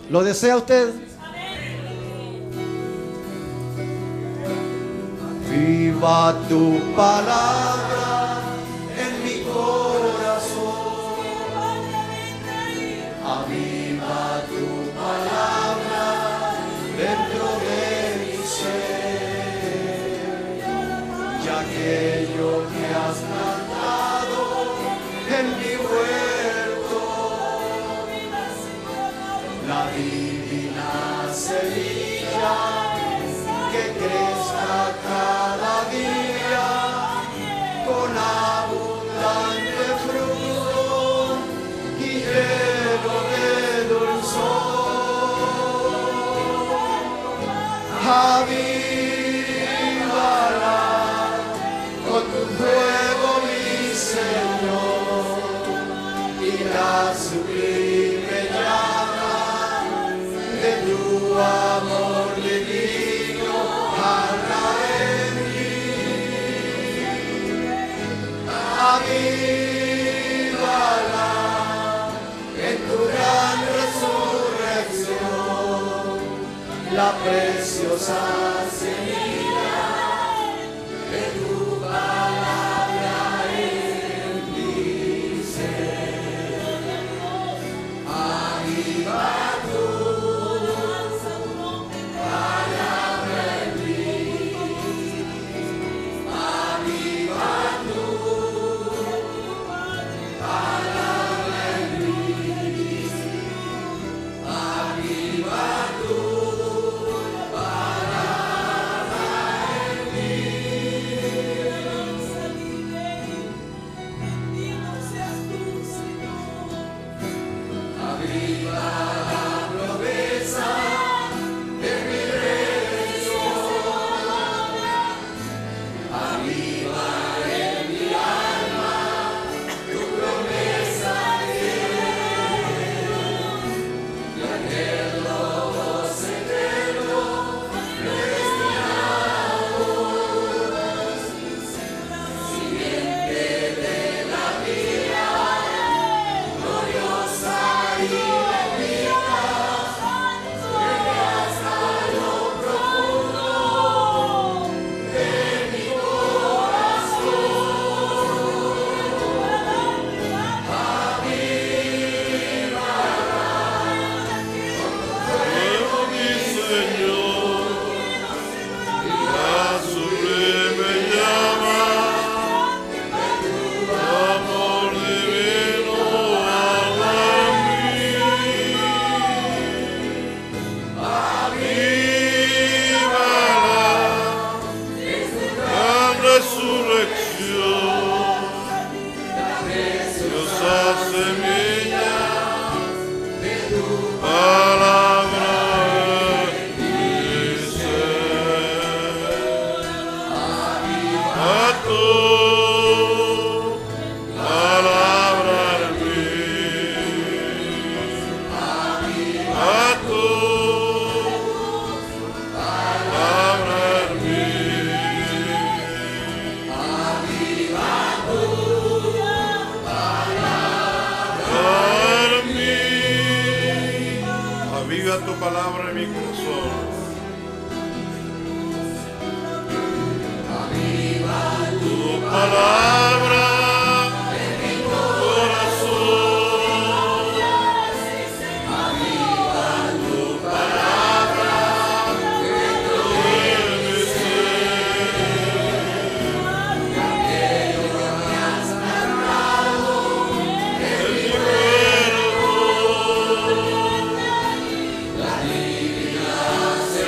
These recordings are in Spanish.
¿Lo desea usted? Viva tu palabra en mi corazón. Aviva tu palabra dentro de mi ser. Y aquello que has plantado en mi huerto, la divina semilla que crezca cada día con abundante fruto y lleno de dulzor. Avívala con tu fuego, mi Señor, y la sublime llama de tu amor divino arda en mí. Avívala en tu gran resurrección, la preciosa semilla de tu palabra en mi ser. Aviva tu palabra en mí. Aviva tu palabra en mí. Aviva tu palabra en mí. Aviva la promesa de mi redención. Aviva en mi alma tu promesa fiel. Y aquel logos eterno predestinados, simiente de la vida gloriosa y bendita, llegue hasta lo profundo de mi Fuego, mi Señor, y la sublime llama de tu amor divino arda en mí. Avívala en tu gran resurrección, la preciosa semilla de tu palabra en mi ser. Aviva tu palabra en mí. Aviva tu palabra en mí. Aviva tu En mí. Aviva tu palabra en mi corazón. Tu palabra en mi corazón. Aviva tu palabra dentro de mi ser. Y aquello que has plantado en mi cuerpo, la divina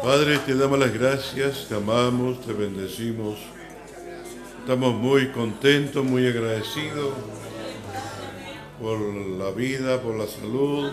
Padre, te damos las gracias, te amamos, te bendecimos. Estamos muy contentos, muy agradecidos por la vida, por la salud,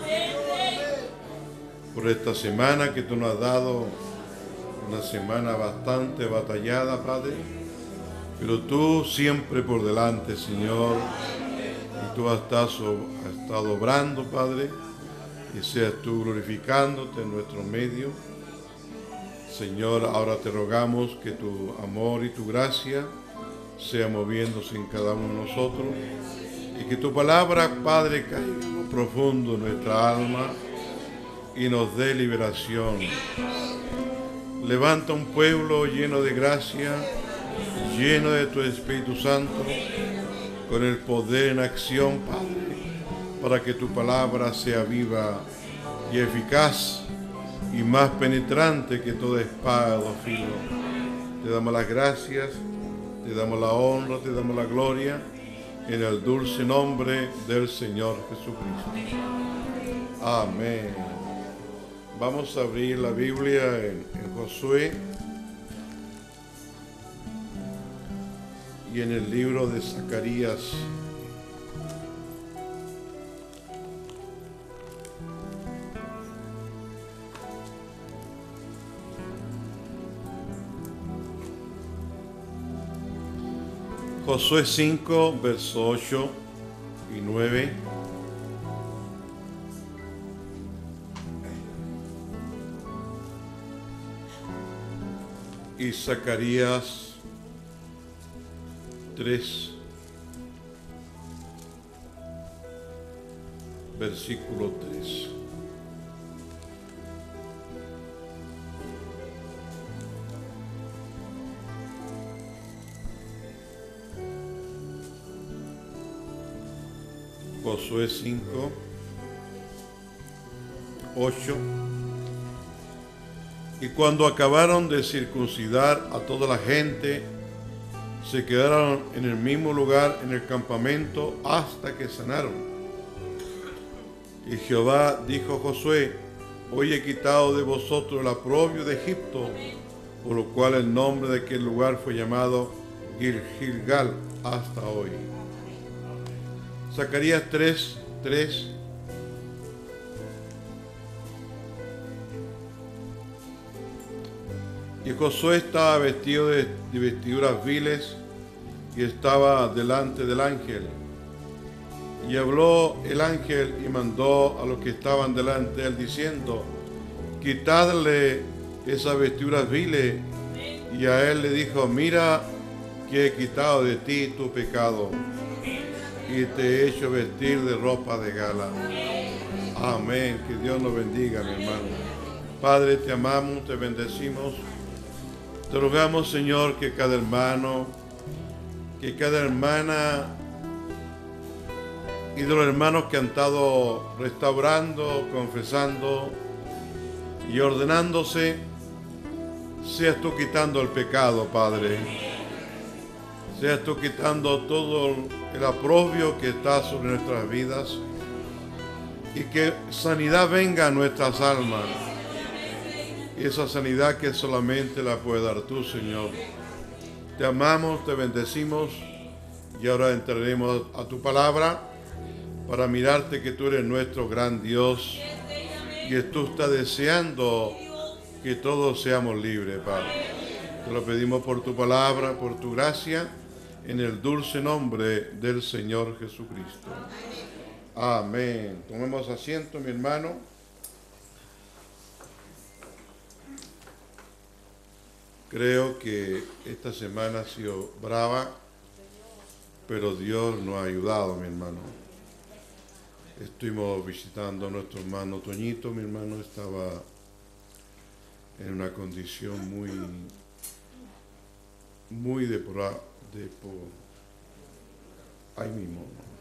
por esta semana que tú nos has dado, una semana bastante batallada, Padre, pero tú siempre por delante, Señor, y tú has estado obrando, Padre, y seas tú glorificándote en nuestro medio. Señor, ahora te rogamos que tu amor y tu gracia sea moviéndose en cada uno de nosotros y que tu palabra, Padre, caiga en lo profundo de nuestra alma y nos dé liberación. Levanta un pueblo lleno de gracia, lleno de tu Espíritu Santo, con el poder en acción, Padre, para que tu palabra sea viva y eficaz y más penetrante que toda espada o filo. Te damos las gracias, te damos la honra, te damos la gloria, en el dulce nombre del Señor Jesucristo. Amén. Vamos a abrir la Biblia en Josué y en el libro de Zacarías. Josué 5, versos 8 y 9. Y Zacarías 3, versículo 3. Josué 5, 8. Y cuando acabaron de circuncidar a toda la gente, se quedaron en el mismo lugar en el campamento hasta que sanaron. Y Jehová dijo a Josué: hoy he quitado de vosotros el oprobio de Egipto, por lo cual el nombre de aquel lugar fue llamado Gilgal hasta hoy. Zacarías 3, 3. Y Josué estaba vestido de vestiduras viles y estaba delante del ángel. Y habló el ángel y mandó a los que estaban delante de él diciendo: quitadle esas vestiduras viles. Y a él le dijo: mira que he quitado de ti tu pecado y te he hecho vestir de ropa de gala. Amén. Que Dios nos bendiga, mi hermano. Padre, te amamos, te bendecimos. Te rogamos, Señor, que cada hermano, que cada hermana y de los hermanos que han estado restaurando, confesando y ordenándose, seas tú quitando el pecado, Padre. Seas tú quitando todo el oprobio que está sobre nuestras vidas y que sanidad venga a nuestras almas. Y esa sanidad que solamente la puede dar tú, Señor. Te amamos, te bendecimos y ahora entraremos a tu palabra para mirarte que tú eres nuestro gran Dios y tú estás deseando que todos seamos libres, Padre. Te lo pedimos por tu palabra, por tu gracia, en el dulce nombre del Señor Jesucristo. Amén. Tomemos asiento, mi hermano. Creo que esta semana ha sido brava, pero Dios nos ha ayudado, mi hermano. Estuvimos visitando a nuestro hermano Toñito. Mi hermano estaba en una condición muy ahí mismo,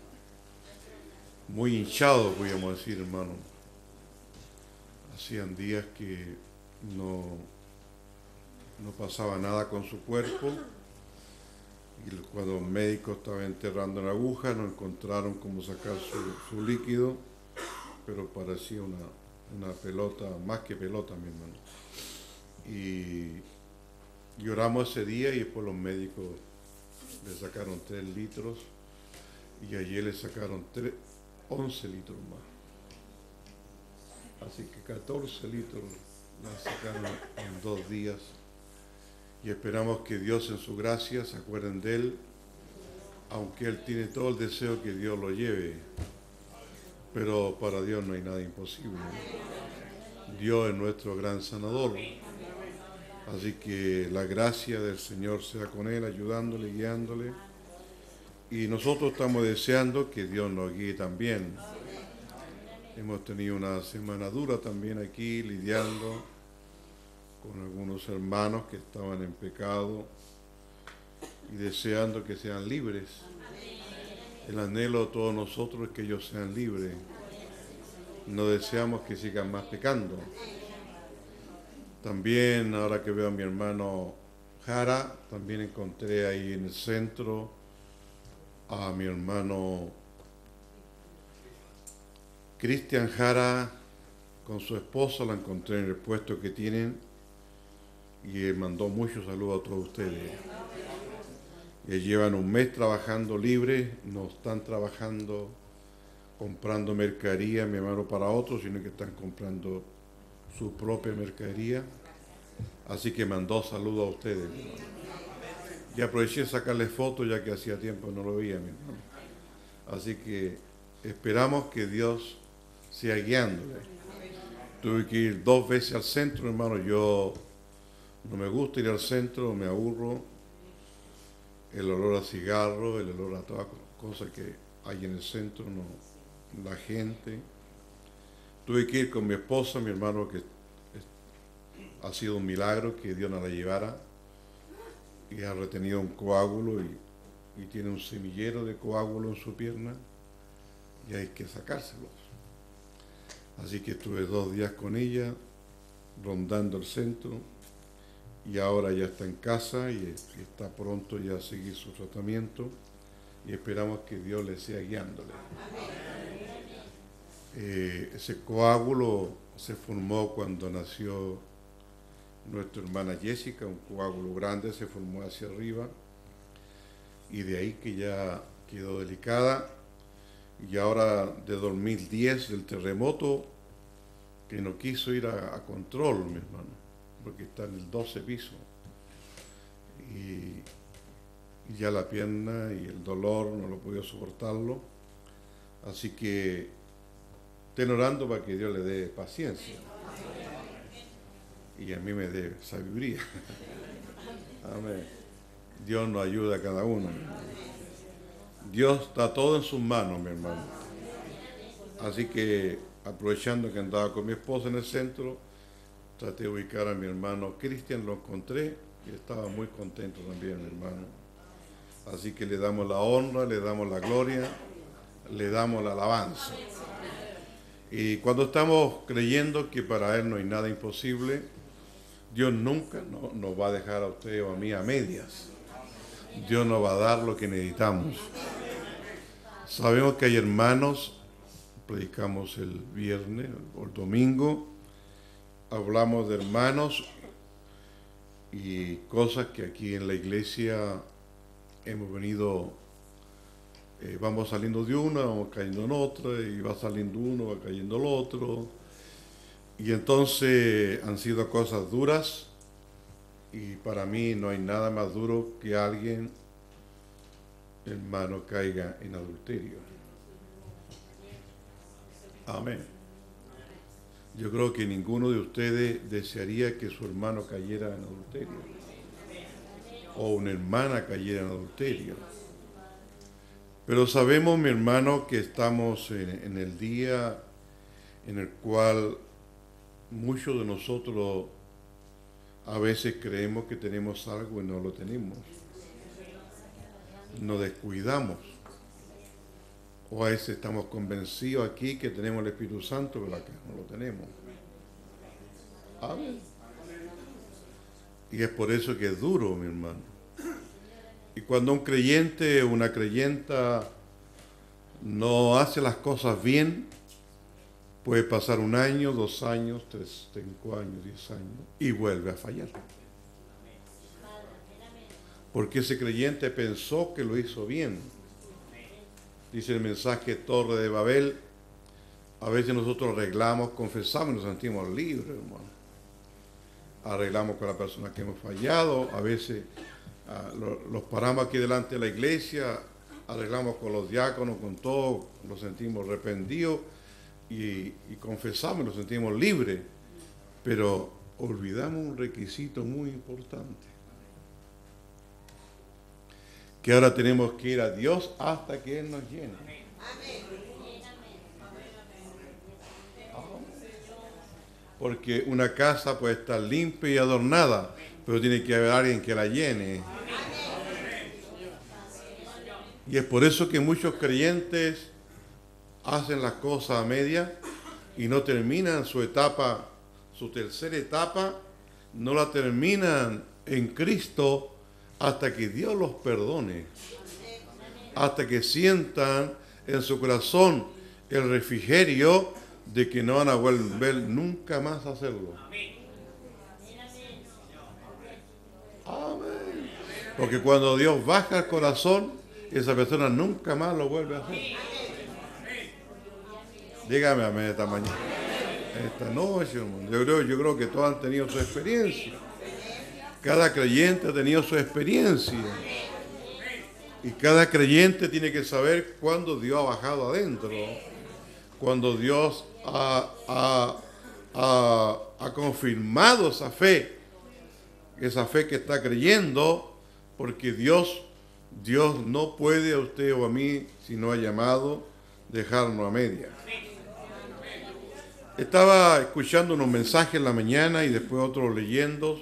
muy hinchado, podríamos decir, hermano. Hacían días que no pasaba nada con su cuerpo, y cuando los médicos estaban enterrando la aguja no encontraron cómo sacar su líquido, pero parecía una pelota, más que pelota, mi hermano. y oramos ese día y después los médicos le sacaron 3 litros y ayer le sacaron 11 litros más. Así que 14 litros la sacaron en 2 días y esperamos que Dios en su gracia se acuerden de él, aunque él tiene todo el deseo que Dios lo lleve, pero para Dios no hay nada imposible. Dios es nuestro gran sanador. Así que la gracia del Señor sea con él, ayudándole, guiándole. Y nosotros estamos deseando que Dios nos guíe también. Hemos tenido una semana dura también aquí, lidiando con algunos hermanos que estaban en pecado y deseando que sean libres. El anhelo de todos nosotros es que ellos sean libres. No deseamos que sigan más pecando. También, ahora que veo a mi hermano Jara, también encontré ahí en el centro a mi hermano Cristian Jara con su esposa, la encontré en el puesto que tienen y mandó muchos saludos a todos ustedes. Llevan un mes trabajando libre, no están trabajando comprando mercadería, mi hermano, para otros, sino que están comprando su propia mercadería. Así que mandó saludos a ustedes, mi hermano. Y aproveché de sacarle fotos ya que hacía tiempo no lo veía, mi hermano. Así que esperamos que Dios sea guiándole. Tuve que ir 2 veces al centro, hermano. Yo no me gusta ir al centro, me aburro. El olor a cigarro, el olor a tabaco, cosas que hay en el centro, no, la gente. Tuve que ir con mi esposa, mi hermano, que ha sido un milagro que Dios nos la llevara, y ha retenido un coágulo y tiene un semillero de coágulo en su pierna y hay que sacárselos. Así que estuve 2 días con ella, rondando el centro, y ahora ya está en casa y está pronto ya a seguir su tratamiento y esperamos que Dios le sea guiándole. Ese coágulo se formó cuando nació nuestra hermana Jessica, un coágulo grande se formó hacia arriba y de ahí que ya quedó delicada, y ahora de 2010 del terremoto que no quiso ir a control, mi hermano, porque está en el 12 piso y ya la pierna y el dolor no lo podía soportarlo, así que estén orando para que Dios le dé paciencia y a mí me dé sabiduría. Amén. Dios nos ayuda a cada uno. Dios está todo en sus manos, mi hermano. Así que aprovechando que andaba con mi esposa en el centro, traté de ubicar a mi hermano Cristian, lo encontré y estaba muy contento también, mi hermano. Así que le damos la honra, le damos la gloria, le damos la alabanza. Y cuando estamos creyendo que para Él no hay nada imposible, Dios nunca nos va a dejar a usted o a mí a medias. Dios nos va a dar lo que necesitamos. Sabemos que hay hermanos, predicamos el viernes o el domingo, hablamos de hermanos y cosas que aquí en la iglesia hemos venido, vamos saliendo de una, vamos cayendo en otra, y va saliendo uno, va cayendo el otro. Y entonces han sido cosas duras, y para mí no hay nada más duro que alguien, hermano, caiga en adulterio. Amén. Yo creo que ninguno de ustedes desearía que su hermano cayera en adulterio o una hermana cayera en adulterio. Pero sabemos, mi hermano, que estamos en el día en el cual muchos de nosotros a veces creemos que tenemos algo y no lo tenemos. Nos descuidamos. O a veces estamos convencidos aquí que tenemos el Espíritu Santo, pero acá no lo tenemos. Amén. Y es por eso que es duro, mi hermano. Y cuando un creyente o una creyenta no hace las cosas bien, Puede pasar 1 año, 2 años, 3, 5 años, 10 años y vuelve a fallar. Porque ese creyente pensó que lo hizo bien. Dice el mensaje Torre de Babel, a veces nosotros arreglamos, confesamos y nos sentimos libres, hermano. Arreglamos con la persona que hemos fallado, a veces los paramos aquí delante de la iglesia, arreglamos con los diáconos, con todo, nos sentimos arrepentidos y confesamos y nos sentimos libres, pero olvidamos un requisito muy importante, que ahora tenemos que ir a Dios hasta que Él nos llene. Porque una casa puede estar limpia y adornada, pero tiene que haber alguien que la llene. Y es por eso que muchos creyentes hacen las cosas a media y no terminan su etapa, su tercera etapa, no la terminan en Cristo hasta que Dios los perdone, hasta que sientan en su corazón el refrigerio de que no van a volver nunca más a hacerlo. Amén. Porque cuando Dios baja el corazón, esa persona nunca más lo vuelve a hacer. Dígame amén esta mañana, esta noche, hermano. Yo creo que todos han tenido su experiencia. Cada creyente ha tenido su experiencia. Y cada creyente tiene que saber cuándo Dios ha bajado adentro, cuando Dios ha confirmado esa fe que está creyendo, porque Dios no puede a usted o a mí, si no ha llamado, dejarnos a media. Estaba escuchando unos mensajes en la mañana y después otros leyendo,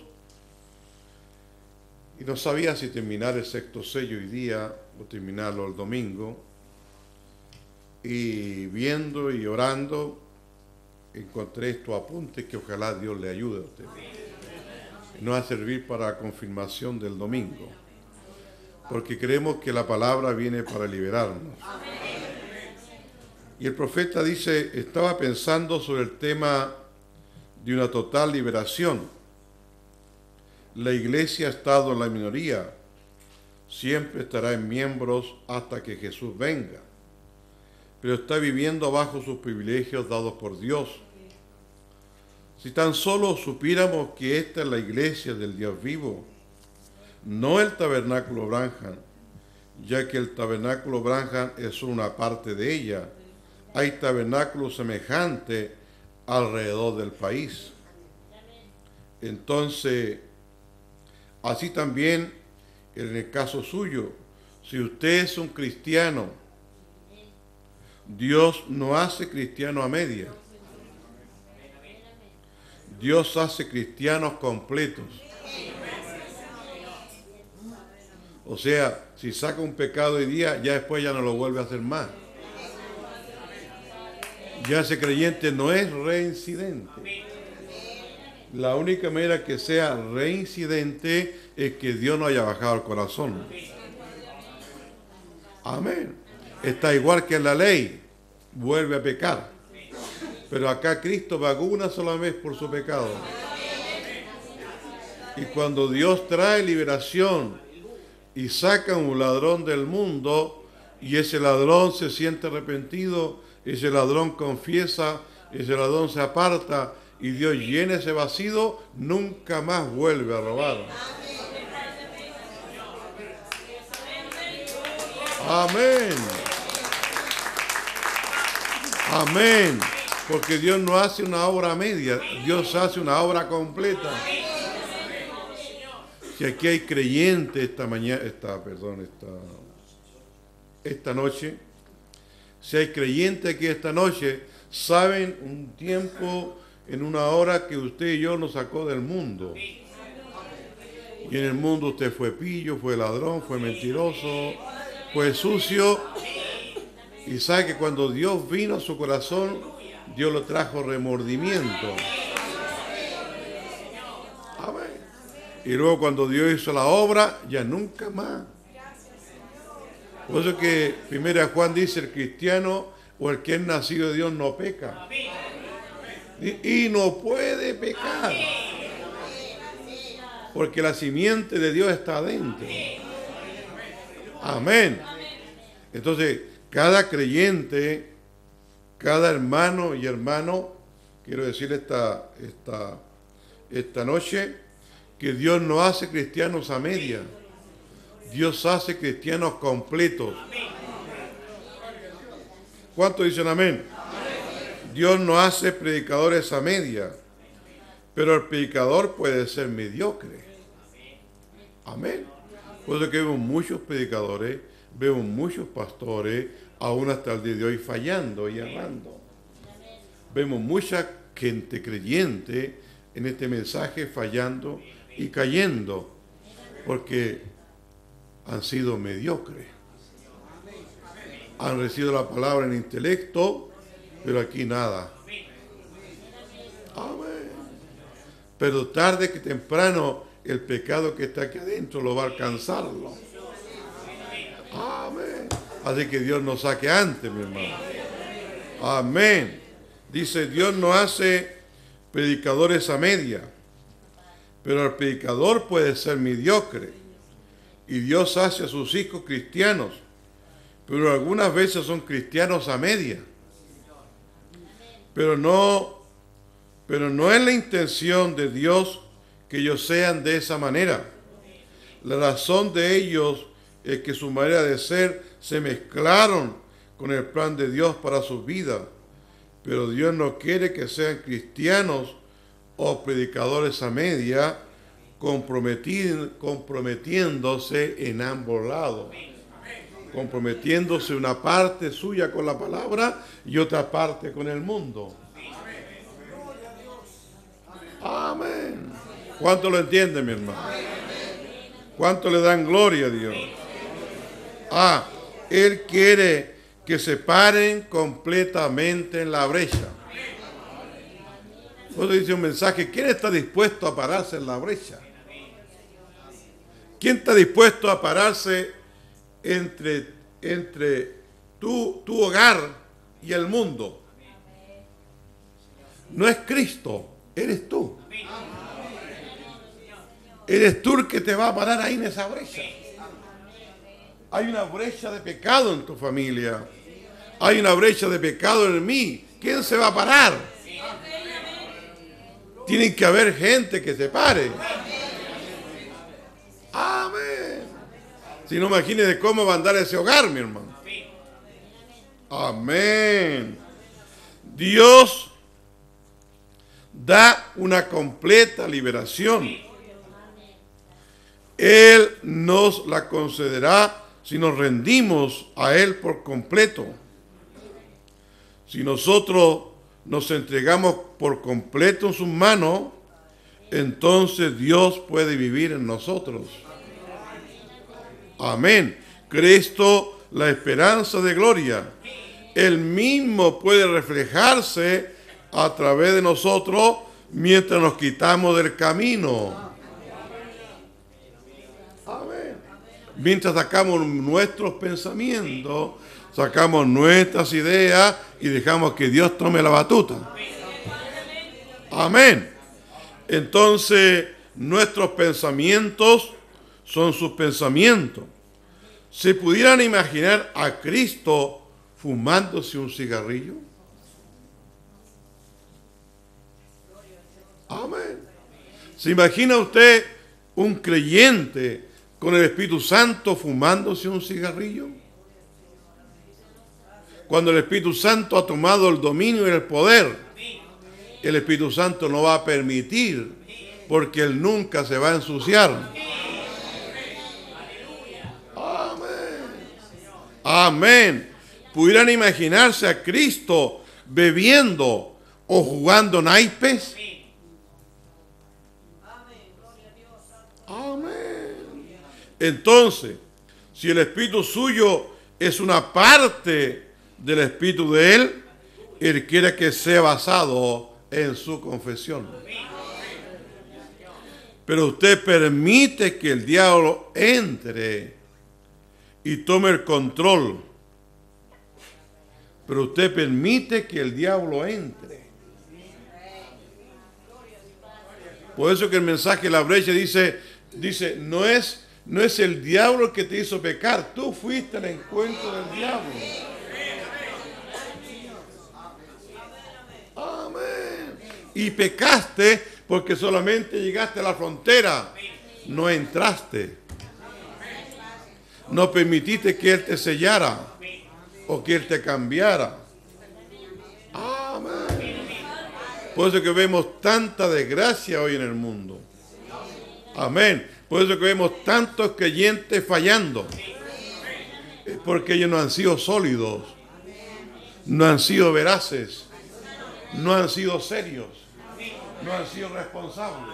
y no sabía si terminar el sexto sello hoy día o terminarlo el domingo. Y viendo y orando, encontré estos apuntes que ojalá Dios le ayude a usted. Nos va a servir para la confirmación del domingo, porque creemos que la palabra viene para liberarnos. Y el profeta dice, estaba pensando sobre el tema de una total liberación. La iglesia ha estado en la minoría, siempre estará en miembros hasta que Jesús venga, pero está viviendo bajo sus privilegios dados por Dios. Si tan solo supiéramos que esta es la iglesia del Dios vivo, no el tabernáculo Branham, ya que el tabernáculo Branham es una parte de ella. Hay tabernáculos semejantes alrededor del país. Entonces, así también en el caso suyo, si usted es un cristiano, Dios no hace cristiano a media. Dios hace cristianos completos. O sea, si saca un pecado hoy día, ya después ya no lo vuelve a hacer más. Ya ese creyente no es reincidente. La única manera que sea reincidente es que Dios no haya bajado el corazón. Amén. Está igual que en la ley, vuelve a pecar. Pero acá Cristo pagó una sola vez por su pecado. Y cuando Dios trae liberación y saca a un ladrón del mundo, y ese ladrón se siente arrepentido, ese ladrón confiesa, ese ladrón se aparta, y Dios llena ese vacío, nunca más vuelve a robar. Amén. Amén. Porque Dios no hace una obra media, Dios hace una obra completa. Si aquí hay creyentes esta noche, si hay creyentes aquí esta noche, saben un tiempo, en una hora que usted y yo nos sacó del mundo. Y en el mundo usted fue pillo, fue ladrón, fue mentiroso, fue sucio. Y sabe que cuando Dios vino a su corazón, Dios lo trajo remordimiento. Amén. Y luego cuando Dios hizo la obra, ya nunca más. Por eso que 1 Juan dice, el cristiano o el que es nacido de Dios no peca. Y no puede pecar. Porque la simiente de Dios está adentro. Amén. Entonces, cada creyente, cada hermano y hermano, quiero decir esta noche, que Dios no hace cristianos a media. Dios hace cristianos completos. ¿Cuántos dicen amén? Dios no hace predicadores a media, pero el predicador puede ser mediocre. Amén. Por eso que vemos muchos predicadores, vemos muchos pastores, aún hasta el día de hoy fallando y errando. Vemos mucha gente creyente en este mensaje fallando y cayendo, porque han sido mediocres. Han recibido la palabra en intelecto, pero aquí nada. Amén. Pero tarde que temprano el pecado que está aquí adentro lo va a alcanzarlo. Amén. Así que Dios nos saque antes, mi hermano. Amén. Dice, Dios no hace predicadores a media, pero el predicador puede ser mediocre. Y Dios hace a sus hijos cristianos, pero algunas veces son cristianos a media. Pero no es la intención de Dios que ellos sean de esa manera. La razón de ellos es que su manera de ser se mezclaron con el plan de Dios para sus vidas. Pero Dios no quiere que sean cristianos o predicadores a media, comprometiéndose en ambos lados. Comprometiéndose una parte suya con la palabra y otra parte con el mundo. Amén. ¿Cuánto lo entienden, mi hermano? ¿Cuánto le dan gloria a Dios? Él quiere que se paren completamente en la brecha. Por eso dice un mensaje, ¿quién está dispuesto a pararse en la brecha? ¿Quién está dispuesto a pararse entre tu hogar y el mundo? No es Cristo, eres tú. Eres tú el que te va a parar ahí en esa brecha. Hay una brecha de pecado en tu familia. Hay una brecha de pecado en mí. ¿Quién se va a parar? Tiene que haber gente que se pare. Amén. Si no, imagínese cómo va a andar ese hogar, mi hermano. Amén. Dios da una completa liberación. Él nos la concederá si nos rendimos a Él por completo. Si nosotros nos entregamos por completo en sus manos, entonces Dios puede vivir en nosotros. Amén. Cristo, la esperanza de gloria. Él mismo puede reflejarse a través de nosotros mientras nos quitamos del camino. Amén. Mientras sacamos nuestros pensamientos, sacamos nuestras ideas y dejamos que Dios tome la batuta. Amén. Entonces, nuestros pensamientos son sus pensamientos. ¿Se pudieran imaginar a Cristo fumándose un cigarrillo? Amén. ¿Se imagina usted un creyente con el Espíritu Santo fumándose un cigarrillo? Cuando el Espíritu Santo ha tomado el dominio y el poder, el Espíritu Santo no va a permitir, porque Él nunca se va a ensuciar. Amén. ¿Pudieran imaginarse a Cristo bebiendo o jugando naipes? Amén. Entonces, si el espíritu suyo es una parte del espíritu de Él, Él quiere que sea basado en su confesión. Pero usted permite que el diablo entre y tome el control. Pero usted permite que el diablo entre. Por eso que el mensaje de la brecha dice, no es el diablo el que te hizo pecar, tú fuiste al encuentro del diablo. Amén. Y pecaste porque solamente llegaste a la frontera, no entraste. No permitiste que Él te sellara o que Él te cambiara. Amén. Por eso que vemos tanta desgracia hoy en el mundo. Amén. Por eso que vemos tantos creyentes fallando. Es porque ellos no han sido sólidos, no han sido veraces, no han sido serios, no han sido responsables.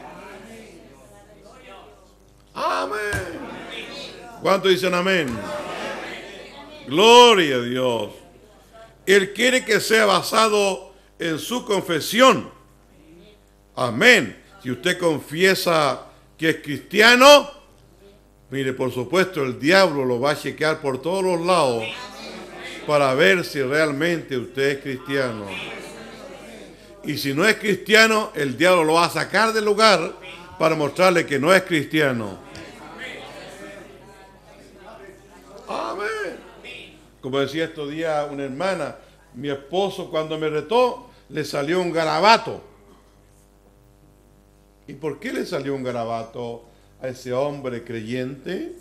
Amén. ¿Cuántos dicen amén? Gloria a Dios. Él quiere que sea basado en su confesión. Amén. Si usted confiesa que es cristiano, mire, por supuesto, el diablo lo va a chequear por todos los lados para ver si realmente usted es cristiano. Y si no es cristiano, el diablo lo va a sacar del lugar para mostrarle que no es cristiano. Amén. Como decía estos días una hermana, mi esposo cuando me retó le salió un garabato. ¿Y por qué le salió un garabato a ese hombre creyente?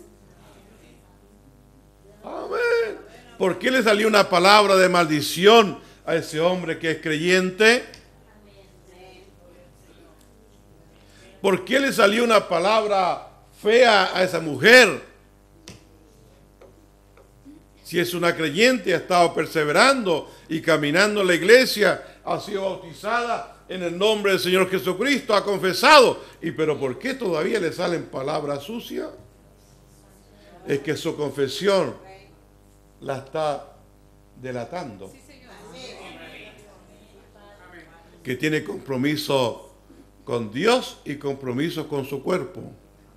Amén. ¿Por qué le salió una palabra de maldición a ese hombre que es creyente? ¿Por qué le salió una palabra fea a esa mujer? Si es una creyente, ha estado perseverando y caminando en la iglesia, ha sido bautizada en el nombre del Señor Jesucristo, ha confesado. ¿Pero por qué todavía le salen palabras sucias? Es que su confesión la está delatando. Que tiene compromiso con Dios y compromiso con su cuerpo.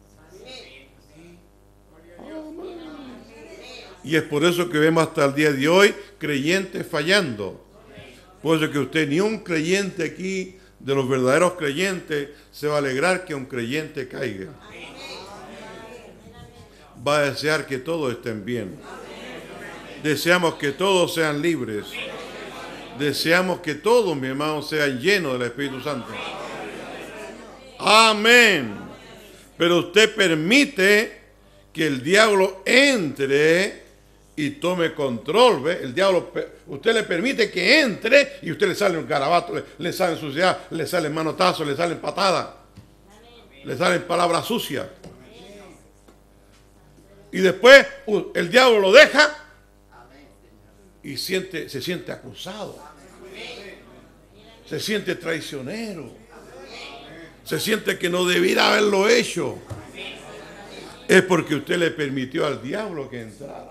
Y es por eso que vemos hasta el día de hoy creyentes fallando. Por eso que usted, ni un creyente aquí, de los verdaderos creyentes, se va a alegrar que un creyente caiga. Va a desear que todos estén bien. Deseamos que todos sean libres. Deseamos que todos, mi hermano, sean llenos del Espíritu Santo. Amén. Pero usted permite que el diablo entre y tome control, ¿ve? El diablo, usted le permite que entre y usted le sale un garabato, le salen suciedad, le salen manotazos, le salen patadas, le salen palabras sucias. Y después el diablo lo deja y se siente acusado, se siente traicionero, se siente que no debiera haberlo hecho. Es porque usted le permitió al diablo que entrara.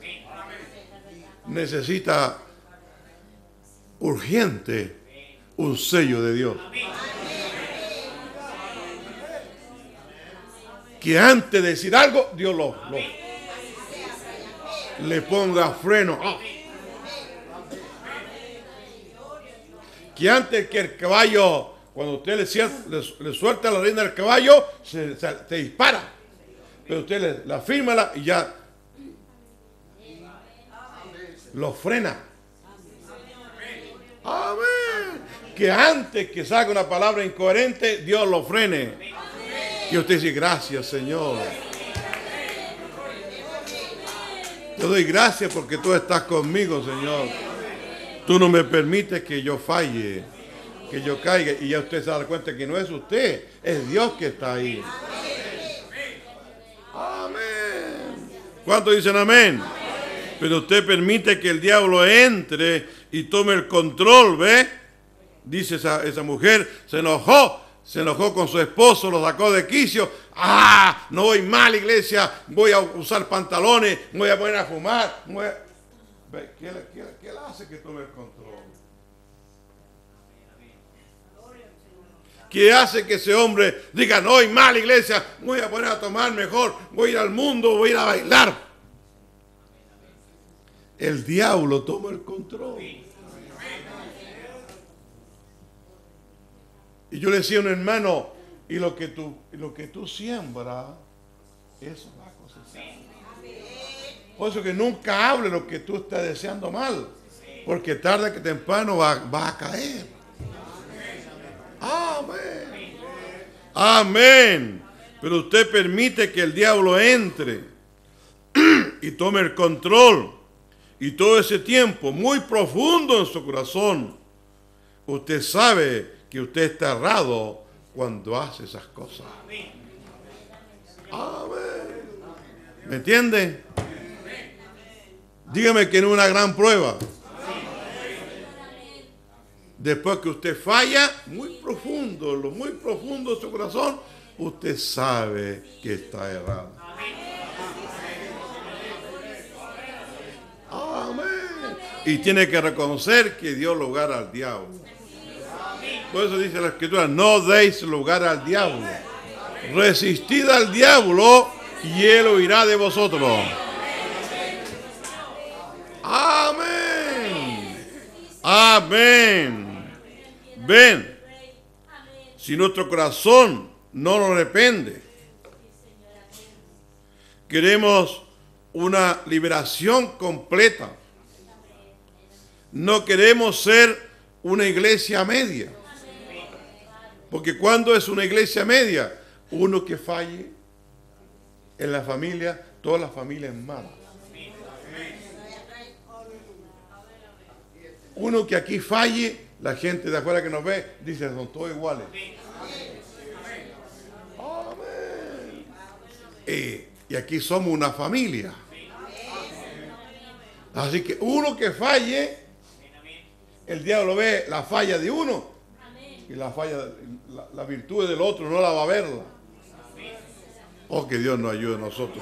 Necesita urgente un sello de Dios. Que antes de decir algo, Dios le ponga freno. Que antes que el caballo, cuando usted le suelta la rienda del caballo, se dispara. Pero usted la firma y ya lo frena. Amén. Que antes que salga una palabra incoherente, Dios lo frene. Y usted dice, gracias, Señor. Te doy gracias porque tú estás conmigo, Señor. Tú no me permites que yo falle, que yo caiga. Y ya usted se da cuenta que no es usted, es Dios que está ahí. Amén. ¿Cuántos dicen amén? Pero usted permite que el diablo entre y tome el control, ¿ve? Dice esa mujer, se enojó con su esposo, lo sacó de quicio. ¡Ah! No voy mal, iglesia, voy a usar pantalones, me voy a poner a fumar. ¿Qué le hace que tome el control? ¿Qué hace que ese hombre diga, no voy mal, iglesia, me voy a poner a tomar mejor, voy a ir al mundo, voy a ir a bailar? El diablo toma el control. Y yo le decía a un hermano, y lo que tú siembras, eso va a cosechar. Por eso que nunca hable lo que tú estás deseando mal, porque tarde que temprano va a caer. Amén. Amén. Pero usted permite que el diablo entre y tome el control. Y todo ese tiempo, muy profundo en su corazón, usted sabe que usted está errado cuando hace esas cosas. Amén. ¿Me entiende? Dígame que no es una gran prueba. Después que usted falla, muy profundo, lo muy profundo de su corazón, usted sabe que está errado. Amén. Y tiene que reconocer que dio lugar al diablo. Por eso dice la Escritura, no deis lugar al diablo. Resistid al diablo y él huirá de vosotros. Amén. Amén. Ven, si nuestro corazón no nos arrepiente, queremos una liberación completa. No queremos ser una iglesia media. Porque cuando es una iglesia media, uno que falle en la familia, toda la familia es mala. Uno que aquí falle, la gente de afuera que nos ve, dice, son todos iguales. Amén. Y aquí somos una familia. Así que uno que falle, el diablo ve la falla de uno y la virtud del otro no la va a verla. Oh, que Dios nos ayude a nosotros.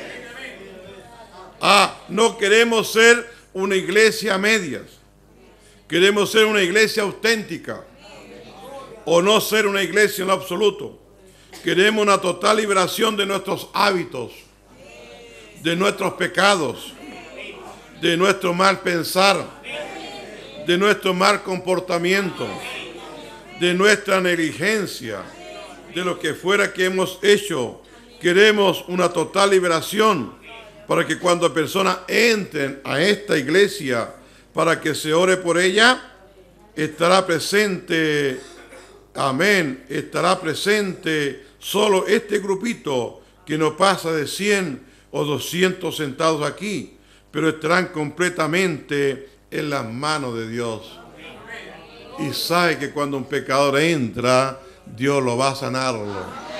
No queremos ser una iglesia a medias. Queremos ser una iglesia auténtica o no ser una iglesia en lo absoluto. Queremos una total liberación de nuestros hábitos, de nuestros pecados, de nuestro mal pensar, de nuestro mal comportamiento, de nuestra negligencia, de lo que fuera que hemos hecho. Queremos una total liberación para que cuando personas entren a esta iglesia para que se ore por ella, estará presente, amén, estará presente solo este grupito que no pasa de 100 o 200 sentados aquí, pero estarán completamente en las manos de Dios. Y sabe que cuando un pecador entra, Dios lo va a sanarlo.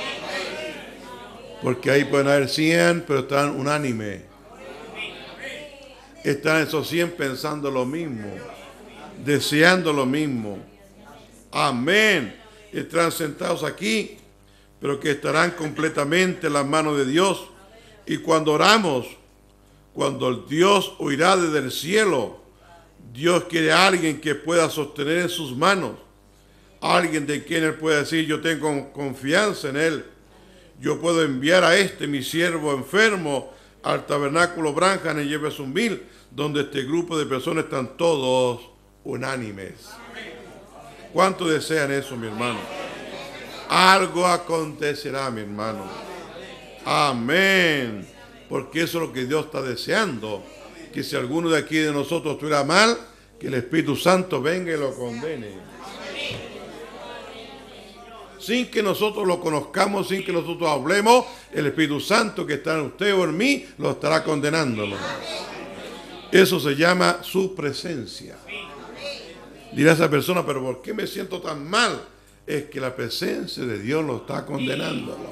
Porque ahí pueden haber 100, pero están unánimes. Están esos 100 pensando lo mismo, deseando lo mismo. Amén. Estarán sentados aquí, pero que estarán completamente en las manos de Dios. Y cuando oramos, cuando el Dios oirá desde el cielo, Dios quiere a alguien que pueda sostener en sus manos, alguien de quien Él pueda decir, yo tengo confianza en Él, yo puedo enviar a mi siervo enfermo, al tabernáculo Branham en Jeffersonville, donde este grupo de personas están todos unánimes. ¿Cuántos desean eso, mi hermano? Algo acontecerá, mi hermano. Amén. Porque eso es lo que Dios está deseando. Que si alguno de aquí de nosotros estuviera mal, que el Espíritu Santo venga y lo condene. Sin que nosotros lo conozcamos, sin que nosotros hablemos, el Espíritu Santo que está en usted o en mí, lo estará condenándolo. Eso se llama su presencia. Dirá esa persona, pero ¿por qué me siento tan mal? Es que la presencia de Dios lo está condenándolo.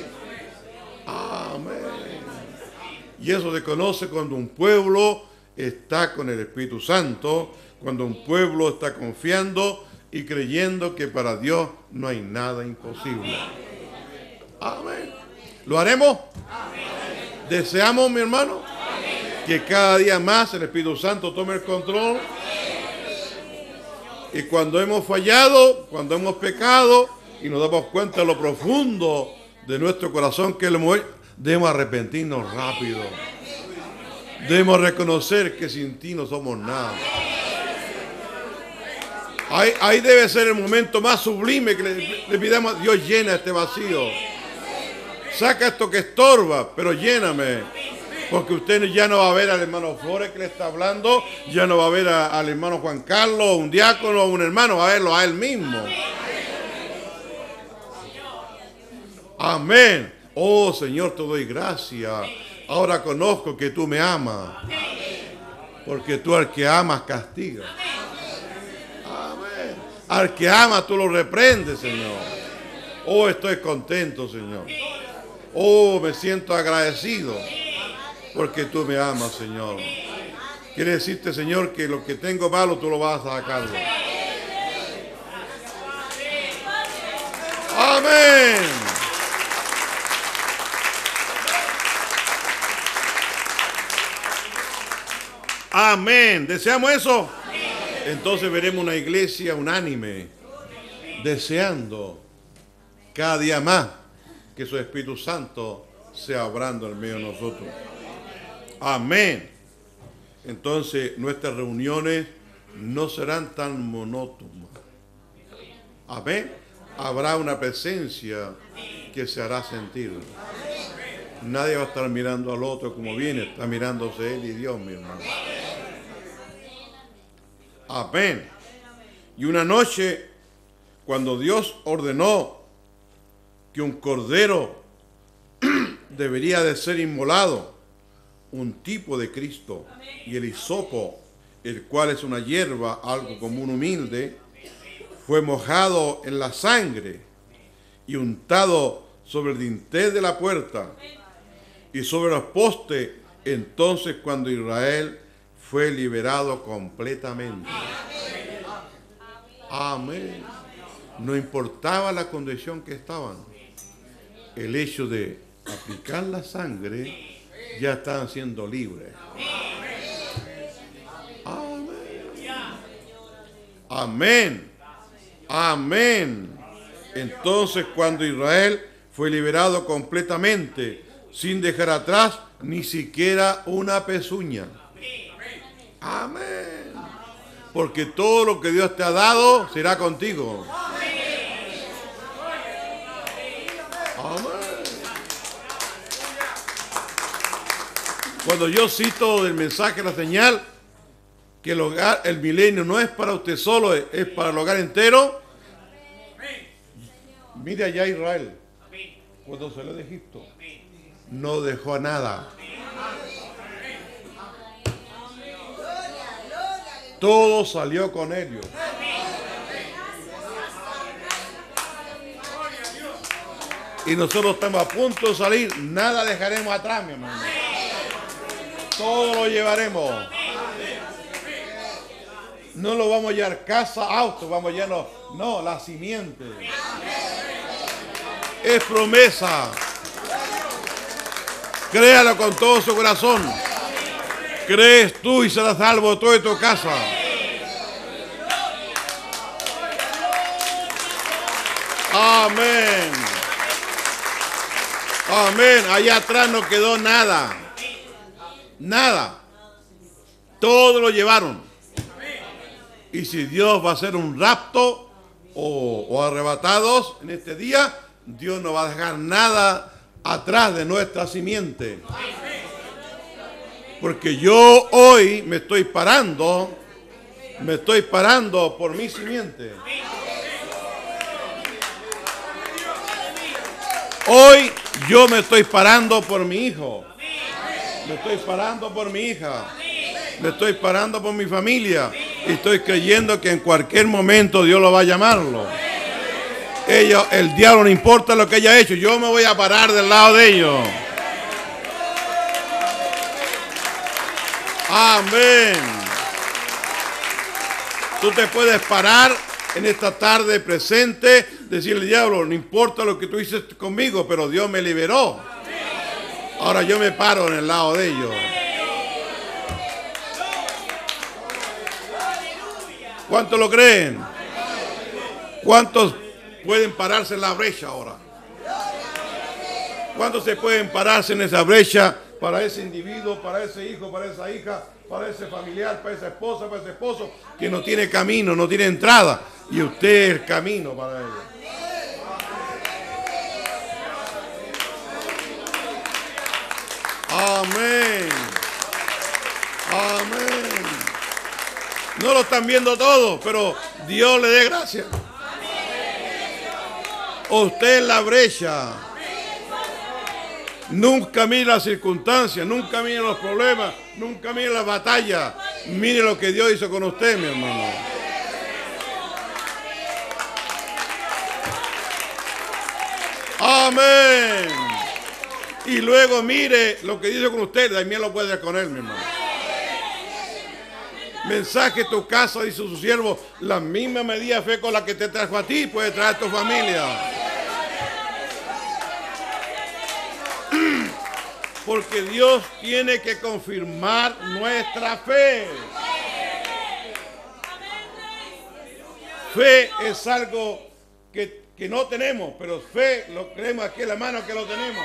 Amén. Y eso se conoce cuando un pueblo está con el Espíritu Santo, cuando un pueblo está confiando y creyendo que para Dios no hay nada imposible. Amén. ¿Lo haremos? ¿Deseamos, mi hermano? Que cada día más el Espíritu Santo tome el control. Y cuando hemos fallado, cuando hemos pecado y nos damos cuenta de lo profundo de nuestro corazón que debemos arrepentirnos rápido. Debemos reconocer que sin ti no somos nada. Ahí debe ser el momento más sublime que le pidamos a Dios: llena este vacío. Saca esto que estorba, pero lléname. Porque usted ya no va a ver al hermano Flores que le está hablando, ya no va a ver al hermano Juan Carlos, un diácono, un hermano, va a verlo a él mismo. Amén. Oh Señor, te doy gracias. Ahora conozco que tú me amas. Porque tú al que amas castigas. Amén. Al que ama tú lo reprendes, Señor. Oh, estoy contento, Señor. Oh, me siento agradecido. Porque tú me amas, Señor. Quiere decirte, Señor, que lo que tengo malo tú lo vas a sacarlo. Amén. Amén. ¿Deseamos eso? Entonces veremos una iglesia unánime, deseando cada día más que su Espíritu Santo sea obrando en medio de nosotros. Amén. Entonces nuestras reuniones no serán tan monótonas. Amén. Habrá una presencia que se hará sentir. Nadie va a estar mirando al otro como viene, está mirándose él y Dios, mi hermano. Amén. Y una noche, cuando Dios ordenó que un cordero debería de ser inmolado, un tipo de Cristo, y el hisopo, el cual es una hierba, algo como un humilde, fue mojado en la sangre y untado sobre el dintel de la puerta y sobre los postes. Entonces, cuando Israel fue liberado completamente. Amén. No importaba la condición que estaban. El hecho de aplicar la sangre, ya estaban siendo libres. Amén. Amén. Amén. Entonces, cuando Israel fue liberado completamente, sin dejar atrás ni siquiera una pezuña. Amén. Porque todo lo que Dios te ha dado será contigo. Amén. Cuando yo cito del mensaje La Señal, que el milenio no es para usted solo, es para el hogar entero. Mire allá Israel, cuando salió de Egipto, no dejó nada. Todo salió con ellos. Y nosotros estamos a punto de salir, nada dejaremos atrás, mi hermano. Todo lo llevaremos. No lo vamos a llevar casa, auto, vamos a llevarnos, no, la simiente. Es promesa. Créalo con todo su corazón. Crees tú y serás salvo todo de tu casa. Amén. Amén. Allá atrás no quedó nada. Nada. Todo lo llevaron. Y si Dios va a hacer un rapto o arrebatados en este día, Dios no va a dejar nada atrás de nuestra simiente. Porque yo hoy me estoy parando por mi simiente. Hoy yo me estoy parando por mi hijo. Me estoy parando por mi hija. Me estoy parando por mi familia. Y estoy creyendo que en cualquier momento Dios lo va a llamarlo. El diablo no importa lo que haya hecho. Yo me voy a parar del lado de ellos. Amén. Tú te puedes parar en esta tarde presente, decirle al diablo, no importa lo que tú hiciste conmigo, pero Dios me liberó. Ahora yo me paro en el lado de ellos. ¿Cuántos lo creen? ¿Cuántos pueden pararse en la brecha ahora? ¿Cuántos se pueden pararse en esa brecha para ese individuo, para ese hijo, para esa hija, para ese familiar, para esa esposa, para ese esposo, que no tiene camino, no tiene entrada. Y usted es el camino para ellos. Amén. Amén. No lo están viendo todos, pero Dios le dé gracias. Usted es la brecha. Nunca mire las circunstancias, nunca mire los problemas, nunca mire las batallas. Mire lo que Dios hizo con usted, mi hermano. Amén. Y luego mire lo que dice con usted, también lo puede hacer con él, mi hermano. Mensaje tu casa, dice su siervo, la misma medida de fe con la que te trajo a ti, puede traer a tu familia. Porque Dios tiene que confirmar nuestra fe. Fe es algo que no tenemos, pero fe lo creemos aquí en la mano que lo tenemos.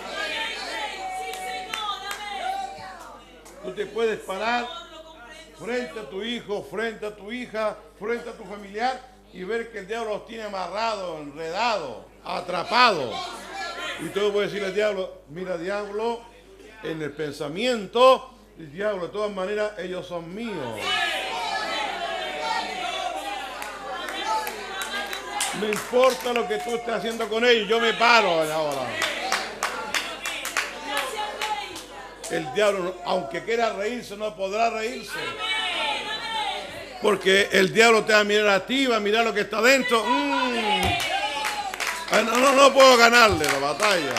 Tú te puedes parar frente a tu hijo, frente a tu hija, frente a tu familiar y ver que el diablo los tiene amarrados, enredados, atrapados. Y tú puedes decirle al diablo, mira diablo, en el pensamiento, el diablo de todas maneras ellos son míos. No importa lo que tú estés haciendo con ellos, yo me paro ahora. El diablo, aunque quiera reírse, no podrá reírse. Porque el diablo te va a mirar a ti, va a mirar lo que está dentro. No puedo ganarle la batalla.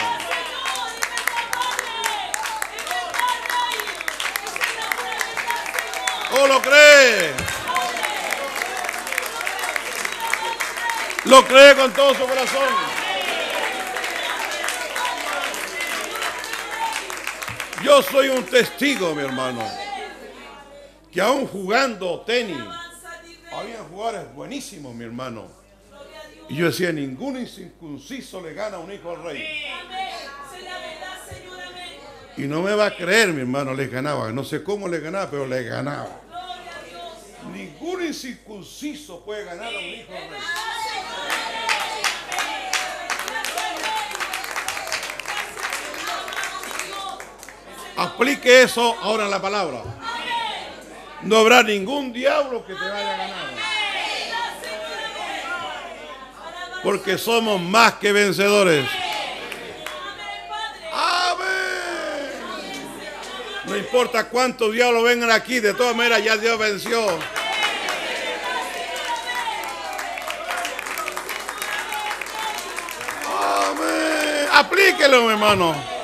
¿O lo cree? Lo cree con todo su corazón. Yo soy un testigo, mi hermano, que aún jugando tenis, había jugadores buenísimos, mi hermano. Y yo decía, ningún incircunciso le gana a un hijo al rey. Y no me va a creer, mi hermano, les ganaba. No sé cómo les ganaba, pero les ganaba. Ningún incircunciso puede ganar a un hijo al rey. Aplique eso ahora en la palabra. No habrá ningún diablo que te vaya a ganar. Porque somos más que vencedores. Amén. No importa cuántos diablos vengan aquí, de todas maneras ya Dios venció. Amén. Aplíquelo, mi hermano.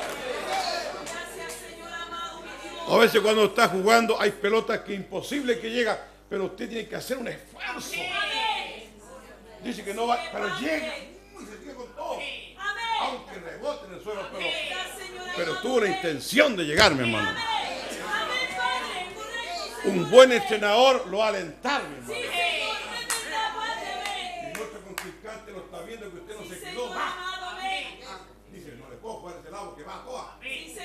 A veces cuando está jugando hay pelotas que es imposible que llega, pero usted tiene que hacer un esfuerzo. Dice que no va, pero llega. Se llega con todo. Aunque rebote en el suelo, pero tuvo la intención de llegar, mi hermano. Un buen entrenador lo va a alentar, mi hermano. Y nuestro contrincante lo está viendo que usted no se quedó. Dice, no le puedo jugar ese lado porque va a toa.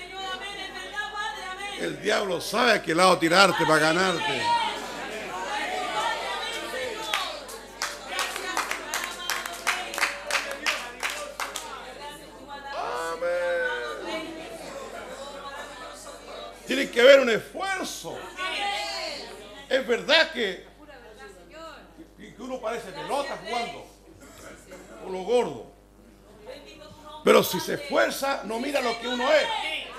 El diablo sabe a qué lado tirarte para ganarte. Amén. Tiene que haber un esfuerzo. Es verdad que uno parece pelota jugando o lo gordo. Pero si se esfuerza, no mira lo que uno es.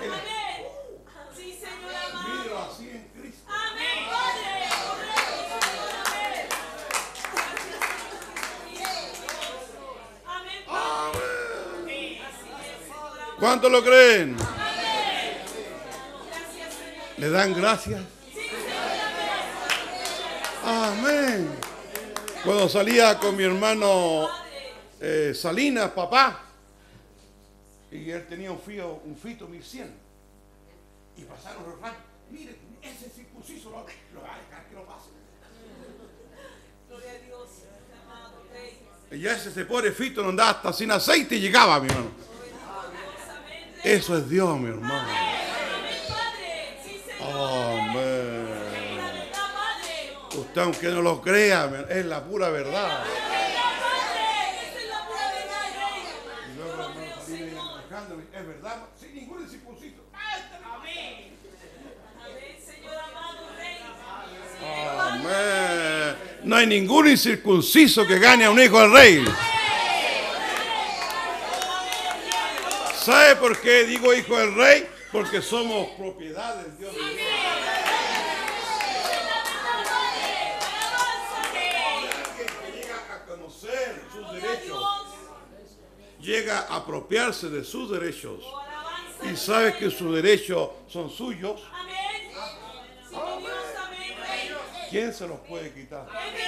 Míralo así en Cristo. Amén. ¿Cuántos lo creen? ¿Le dan gracias? Amén. Cuando salía con mi hermano Salinas, papá, y él tenía un Fito 1100, y pasaron los ratos. Mire, ese circunciso lo va a dejar que lo pase. Gloria a Dios, amado Rey. Y ya ese pobre Fito no andaba hasta sin aceite y llegaba, mi hermano. Eso es Dios, mi hermano. Usted, aunque no lo crea, es la pura verdad. Y luego el hermano Salini viene manejando, es verdad, sin ningún incircunciso. Amén. No hay ningún incircunciso que gane a un hijo del rey. ¿Sabe por qué digo hijo del rey? Porque somos propiedad del Dios. Sus derechos, llega a apropiarse de sus derechos y sabe que sus derechos son suyos. ¿Quién se los puede quitar?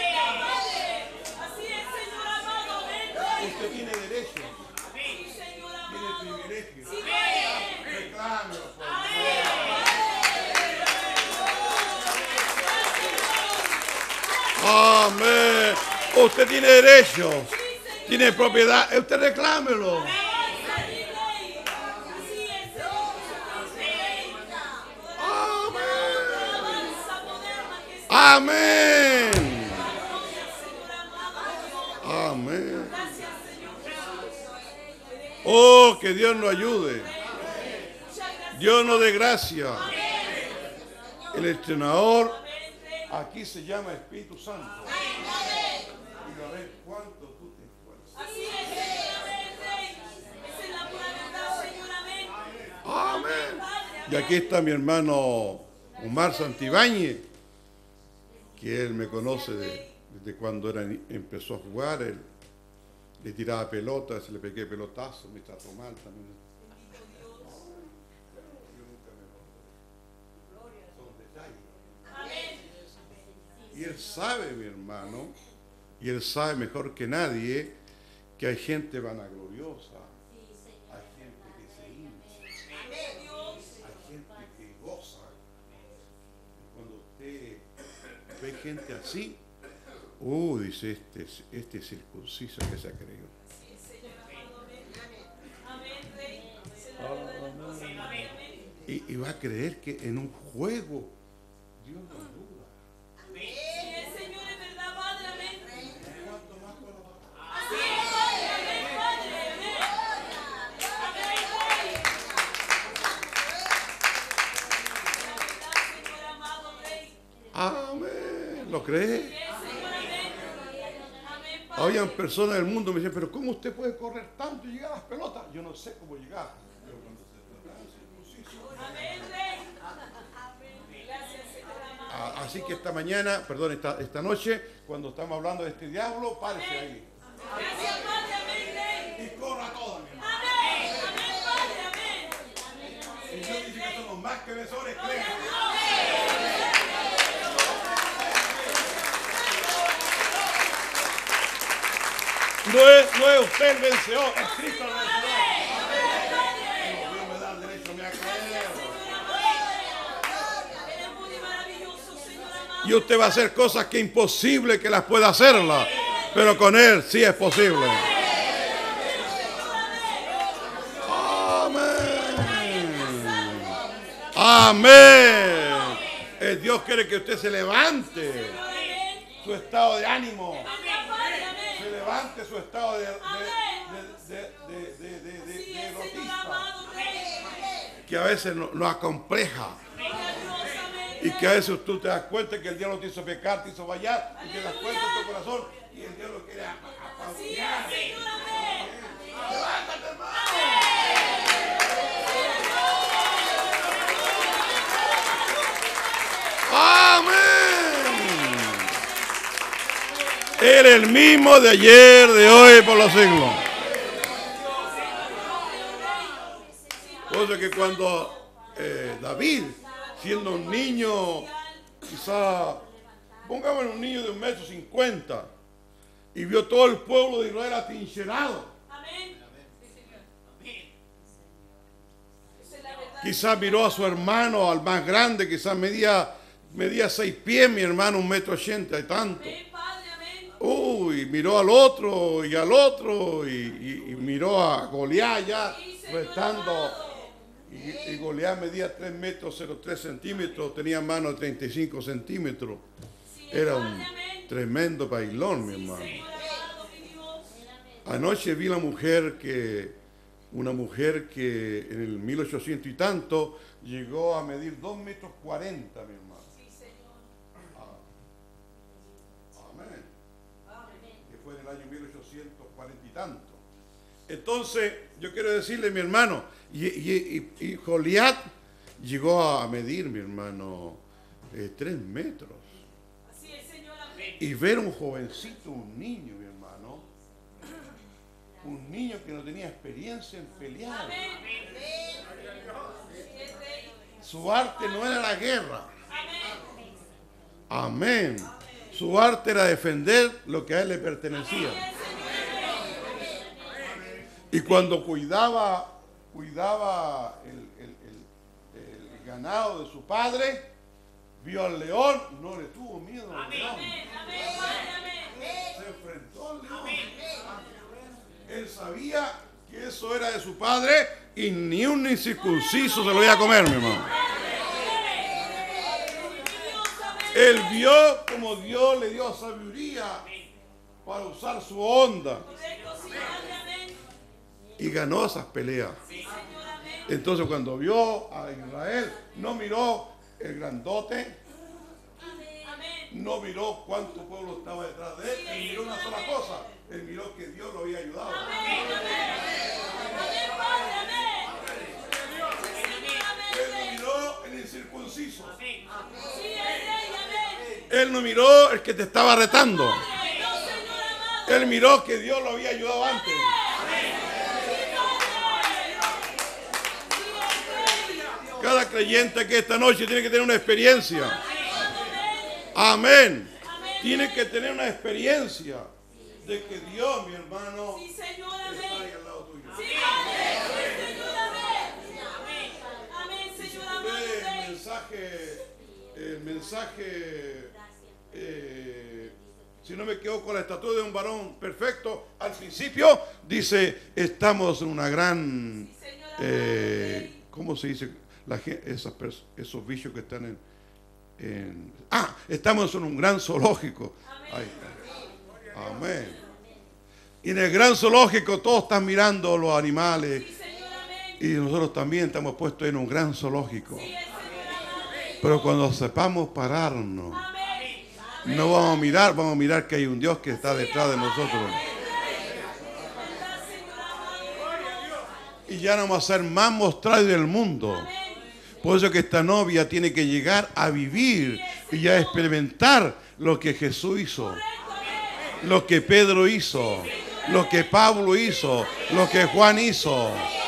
Usted tiene derechos, tiene privilegios. Reclámelo, por favor. Amén. Usted tiene derechos, tiene propiedad, usted reclámelo. Amén. Amén. Oh, que Dios nos ayude. Dios nos dé gracia. El entrenador aquí se llama Espíritu Santo. Y a ver cuánto tú te esfuerzas. Amén. Y aquí está mi hermano Omar Santibáñez, que él me conoce desde cuando empezó a jugar. Él le tiraba pelotas, le pegué pelotazo, me trató mal también. Y él sabe, mi hermano, y él sabe mejor que nadie que hay gente vanagloriosa, hay gente que se hincha, hay gente que goza. Y cuando usted ve gente así, dice, este circunciso que se ha creído. Y va a creer que en un juego Dios lo ayuda. Amén. ¿Lo cree? Habían personas del mundo que me decían, pero ¿cómo usted puede correr tanto y llegar a las pelotas? Yo no sé cómo llegar. Pero cuando se trata de circuncisión. Así que esta mañana, perdón, esta noche, cuando estamos hablando de este diablo, párese ahí. Y corra toda, mi hermano. Y Dios dice que somos más que vencedores, creen. No es usted el vencedor, es Cristo el vencedor. Dios me da el derecho a creer. Y usted va a hacer cosas que es imposible que las pueda hacerlas, pero con Él sí es posible. Amén. Amén. Dios quiere que usted se levante su estado de ánimo. Se levante su estado de derrotista, que a veces nos acompleja y que a veces tú te das cuenta que el diablo te hizo pecar, te hizo fallar y te das cuenta en tu corazón y el diablo quiere apabullar. Levántate, hermano. Amén. Él es el mismo de ayer, de hoy, por los siglos. Por eso que cuando David, siendo un niño, quizá, pongamos un niño de 1,50 m, y vio todo el pueblo de Israel atrincherado. Quizás miró a su hermano, al más grande, quizás medía 6 pies, mi hermano 1,80 m y tanto. Miró al otro y miró a Goliat ya restando. Y Goliat medía 3,03 m, tenía mano de 35 centímetros. Era un tremendo bailón, mi hermano. Anoche vi una mujer que en el 1800 y tanto llegó a medir 2,40 metros, mi hermano. Amén. Que fue en el año 1840 y tanto. Entonces, yo quiero decirle, mi hermano, y Goliat llegó a medir, mi hermano, 3 metros. Y ver un jovencito, un niño, mi hermano, un niño que no tenía experiencia en pelear. Su arte no era la guerra. Amén. Su arte era defender lo que a él le pertenecía. Y cuando cuidaba el ganado de su padre, vio al león, no le tuvo miedo al león. Se enfrentó al león. Él sabía que eso era de su padre y ni un incircunciso se lo iba a comer, mi hermano. Él vio como Dios le dio sabiduría para usar su onda. Y ganó esas peleas. Entonces cuando vio a Israel, no miró el grandote, no miró cuánto pueblo estaba detrás de él, él miró una sola cosa, él miró que Dios lo había ayudado. Él no miró el incircunciso. Él no miró el que te estaba retando. Él miró que Dios lo había ayudado antes. Cada creyente que esta noche tiene que tener una experiencia. Amén. Tiene que tener una experiencia de que Dios, mi hermano, está ahí al lado tuyo. El mensaje, si no me equivoco, la estatura de un varón perfecto, al principio dice, estamos en una gran, ¿cómo se dice? Esos bichos que están estamos en un gran zoológico. Ahí está. Amén. Y en el gran zoológico todos están mirando los animales. Y nosotros también estamos puestos en un gran zoológico. Pero cuando sepamos pararnos, no vamos a mirar que hay un Dios que está detrás de nosotros. Y ya no vamos a ser más mostrados del mundo. Por eso que esta novia tiene que llegar a vivir y a experimentar lo que Jesús hizo, lo que Pedro hizo, lo que Pablo hizo, lo que Juan hizo.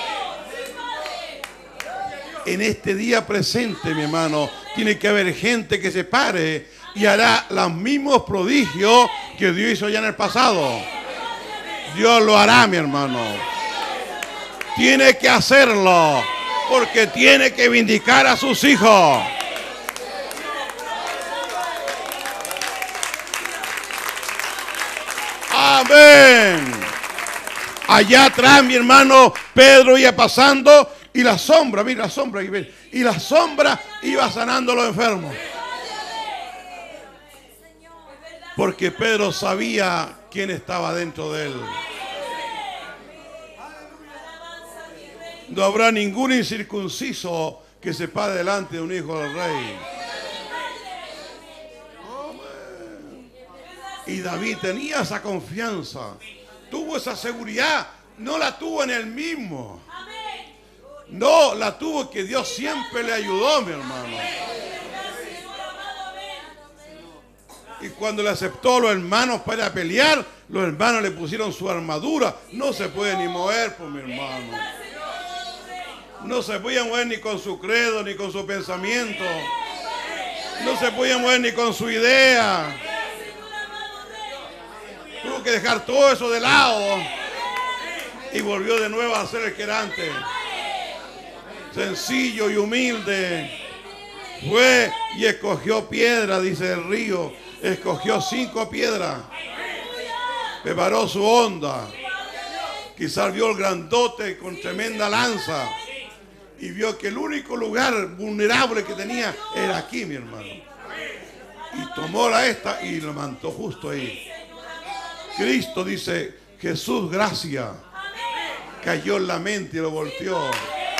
En este día presente, mi hermano, tiene que haber gente que se pare y hará los mismos prodigios que Dios hizo ya en el pasado. Dios lo hará, mi hermano. Tiene que hacerlo. Porque tiene que vindicar a sus hijos. Amén. Allá atrás, mi hermano, Pedro iba pasando y la sombra, mira la sombra, y la sombra iba sanando a los enfermos. Porque Pedro sabía quién estaba dentro de él. No habrá ningún incircunciso que se pare delante de un hijo del rey. Amén. Y David tenía esa confianza, tuvo esa seguridad, no la tuvo en él mismo. No, la tuvo que Dios siempre le ayudó, mi hermano. Y cuando le aceptó a los hermanos para pelear, los hermanos le pusieron su armadura. No se puede ni mover, pues, mi hermano. No se podía mover ni con su credo, ni con su pensamiento. No se podía mover ni con su idea. Tuvo que dejar todo eso de lado. Y volvió de nuevo a ser el que era antes. Sencillo y humilde. Fue y escogió piedra, dice el río. Escogió 5 piedras. Preparó su onda. Quizás vio el grandote con tremenda lanza. Y vio que el único lugar vulnerable que tenía era aquí, mi hermano. Y tomó la esta y lo levantó justo ahí. Cristo dice, Jesús, gracia. Cayó en la mente y lo volteó.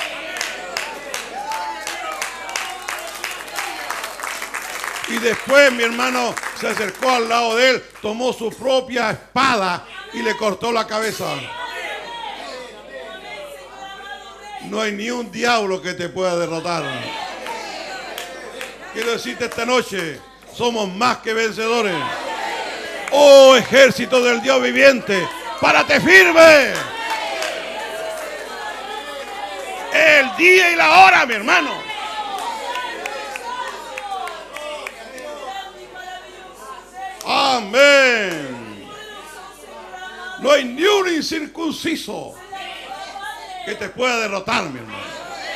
Y después mi hermano se acercó al lado de él, tomó su propia espada y le cortó la cabeza. No hay ni un diablo que te pueda derrotar. Quiero decirte esta noche, somos más que vencedores. Oh, ejército del Dios viviente, párate firme. El día y la hora, mi hermano. Amén. No hay ni un incircunciso que te pueda derrotar, mi hermano.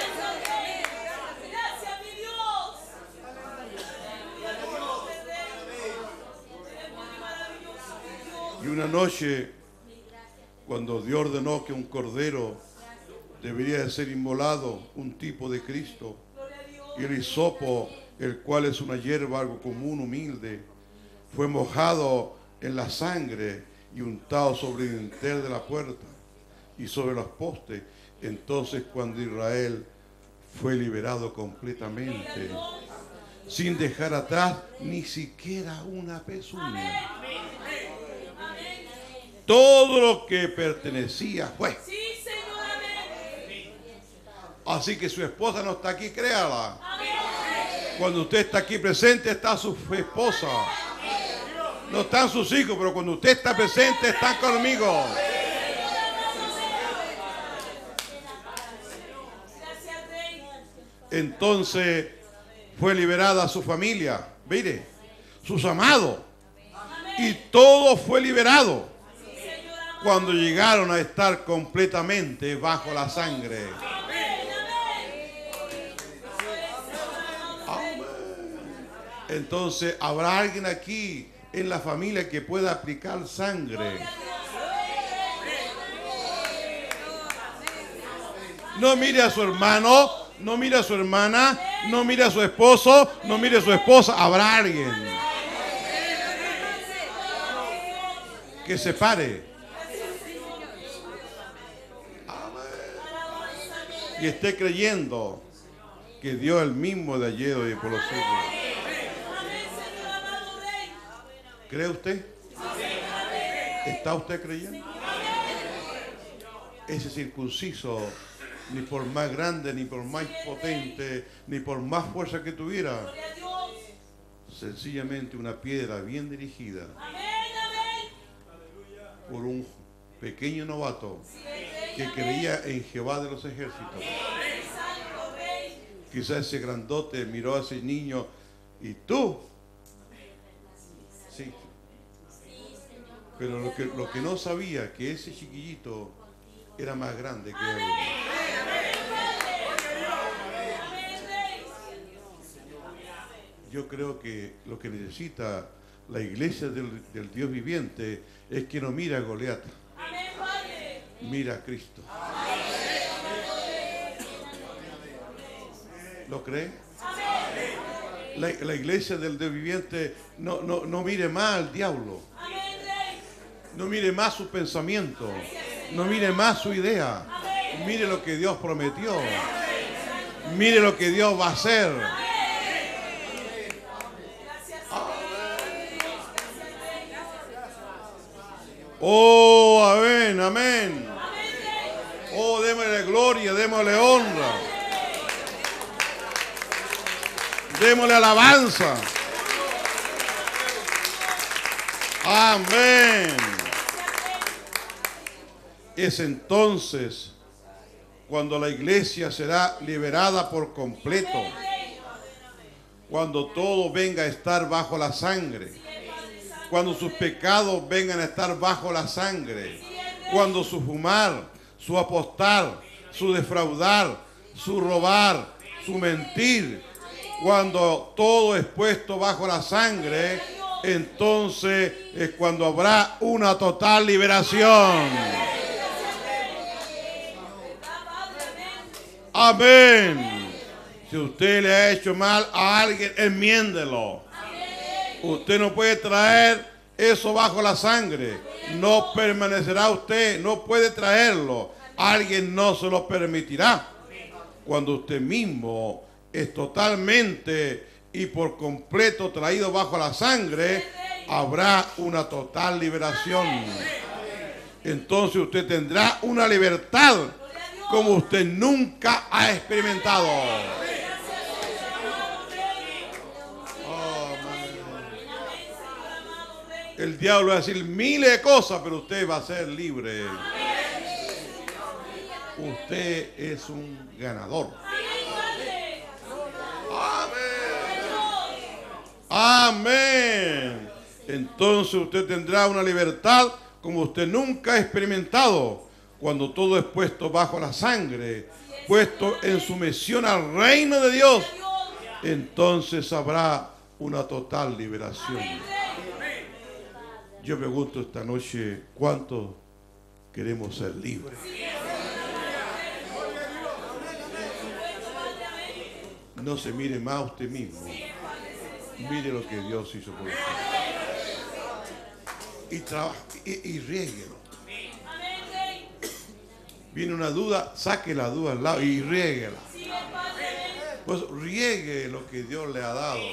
Y una noche, cuando Dios ordenó que un cordero debería de ser inmolado, un tipo de Cristo, y el hisopo, el cual es una hierba algo común, humilde, fue mojado en la sangre y untado sobre el dintel de la puerta y sobre los postes. Entonces, cuando Israel fue liberado completamente, sin dejar atrás ni siquiera una pezuña, todo lo que pertenecía fue. Así que su esposa no está aquí, créala. Cuando usted está aquí presente, está su esposa. No están sus hijos, pero cuando usted está presente, están conmigo. Entonces fue liberada su familia, mire, sus amados, y todo fue liberado cuando llegaron a estar completamente bajo la sangre. Amén. Entonces, ¿habrá alguien aquí en la familia que pueda aplicar sangre? No mire a su hermano, no mire a su hermana, no mire a su esposo, no mire a su esposa. Habrá alguien que se pare y esté creyendo que Dios es el mismo de ayer y por los siglos. ¿Cree usted? ¿Está usted creyendo? Ese circunciso, ni por más grande, ni por más potente, ni por más fuerza que tuviera, sencillamente una piedra bien dirigida por un pequeño novato que creía en Jehová de los ejércitos. Quizás ese grandote miró a ese niño y tú. Sí. Pero lo que no sabía, que ese chiquillito era más grande que él. Yo creo que lo que necesita la iglesia del Dios viviente es que no mira a Goliat, mira a Cristo. ¿Lo cree? La iglesia del Dios viviente no mire más al diablo. No mire más su pensamiento. No mire más su idea. Mire lo que Dios prometió. Mire lo que Dios va a hacer. Oh, amén, amén. Oh, démosle gloria, démosle honra. Démosle alabanza. Amén. Es entonces cuando la iglesia será liberada por completo. Cuando todo venga a estar bajo la sangre. Cuando sus pecados vengan a estar bajo la sangre. Cuando su fumar, su apostar, su defraudar, su robar, su mentir, cuando todo es puesto bajo la sangre, entonces es cuando habrá una total liberación. Amén. Si usted le ha hecho mal a alguien, enmiéndelo. Usted no puede traer eso bajo la sangre. No permanecerá usted, no puede traerlo. Alguien no se lo permitirá. Cuando usted mismo es totalmente y por completo traído bajo la sangre, habrá una total liberación. Entonces usted tendrá una libertad como usted nunca ha experimentado. El diablo va a decir miles de cosas, pero usted va a ser libre. Usted es un ganador. Amén. Entonces usted tendrá una libertad como usted nunca ha experimentado. Cuando todo es puesto bajo la sangre, puesto en sumisión al reino de Dios, entonces habrá una total liberación. Yo pregunto esta noche, ¿cuántos queremos ser libres? No se mire más a usted mismo. Mire lo que Dios hizo por usted. Y trabaje y riéguelo. Viene una duda, saque la duda al lado y riéguela. Pues riegue lo que Dios le ha dado.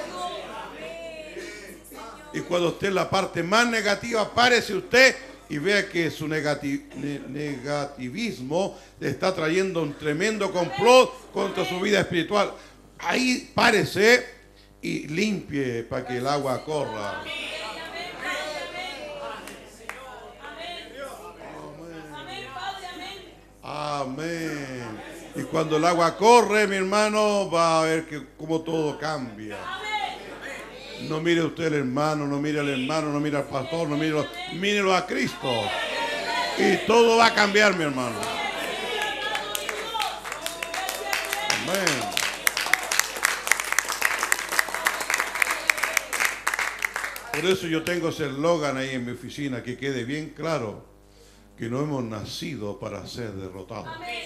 Y cuando esté en la parte más negativa, párese usted y vea que su negativismo le está trayendo un tremendo complot contra su vida espiritual. Ahí párese y limpie para que el agua corra. Amén. Y cuando el agua corre, mi hermano, va a ver que como todo cambia. No mire usted al hermano, no mire al hermano, no mire al pastor, no mírelo a Cristo. Y todo va a cambiar, mi hermano. Amén. Por eso yo tengo ese eslogan ahí en mi oficina, que quede bien claro que no hemos nacido para ser derrotados.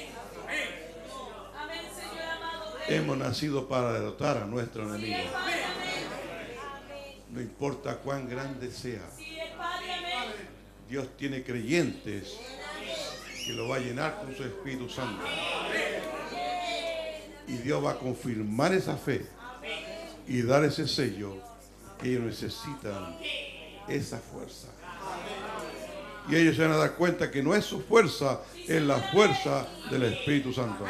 Hemos nacido para derrotar a nuestro enemigo. No importa cuán grande sea. Dios tiene creyentes que lo va a llenar con su Espíritu Santo. Y Dios va a confirmar esa fe y dar ese sello que ellos necesitan, esa fuerza. Y ellos se van a dar cuenta que no es su fuerza, es la fuerza del Espíritu Santo.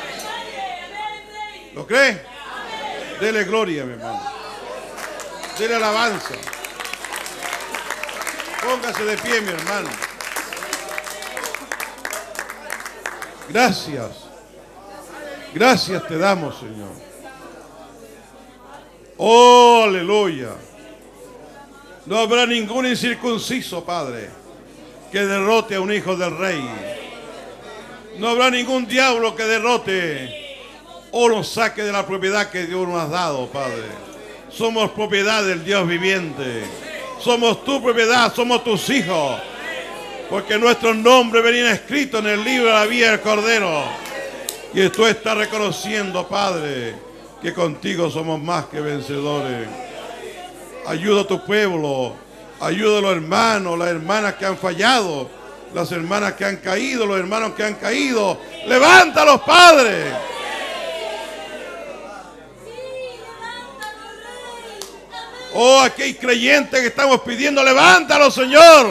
¿Lo cree? Dele gloria, mi hermano. Dele alabanza. Póngase de pie, mi hermano. Gracias. Gracias te damos, Señor. Oh, aleluya. No habrá ningún incircunciso, Padre, que derrote a un hijo del rey. No habrá ningún diablo que derrote o nos saque de la propiedad que Dios nos ha dado, Padre. Somos propiedad del Dios viviente. Somos tu propiedad, somos tus hijos. Porque nuestros nombres venían escritos en el libro de la vida del Cordero. Y tú estás reconociendo, Padre, que contigo somos más que vencedores. Ayuda a tu pueblo. Ayuda a los hermanos, las hermanas que han fallado, las hermanas que han caído, los hermanos que han caído. Levántalos, Padre. Oh, aquí hay creyentes que estamos pidiendo, levántalos, Señor.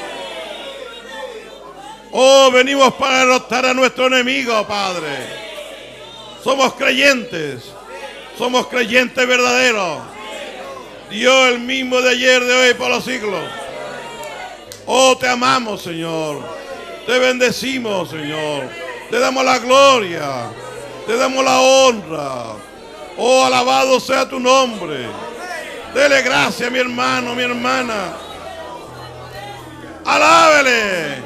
Oh, venimos para derrotar a nuestro enemigo, Padre. Somos creyentes verdaderos. Dios el mismo de ayer, de hoy, por los siglos. Oh, te amamos, Señor. Te bendecimos, Señor. Te damos la gloria. Te damos la honra. Oh, alabado sea tu nombre. Dele gracias, mi hermano, mi hermana. Alábele.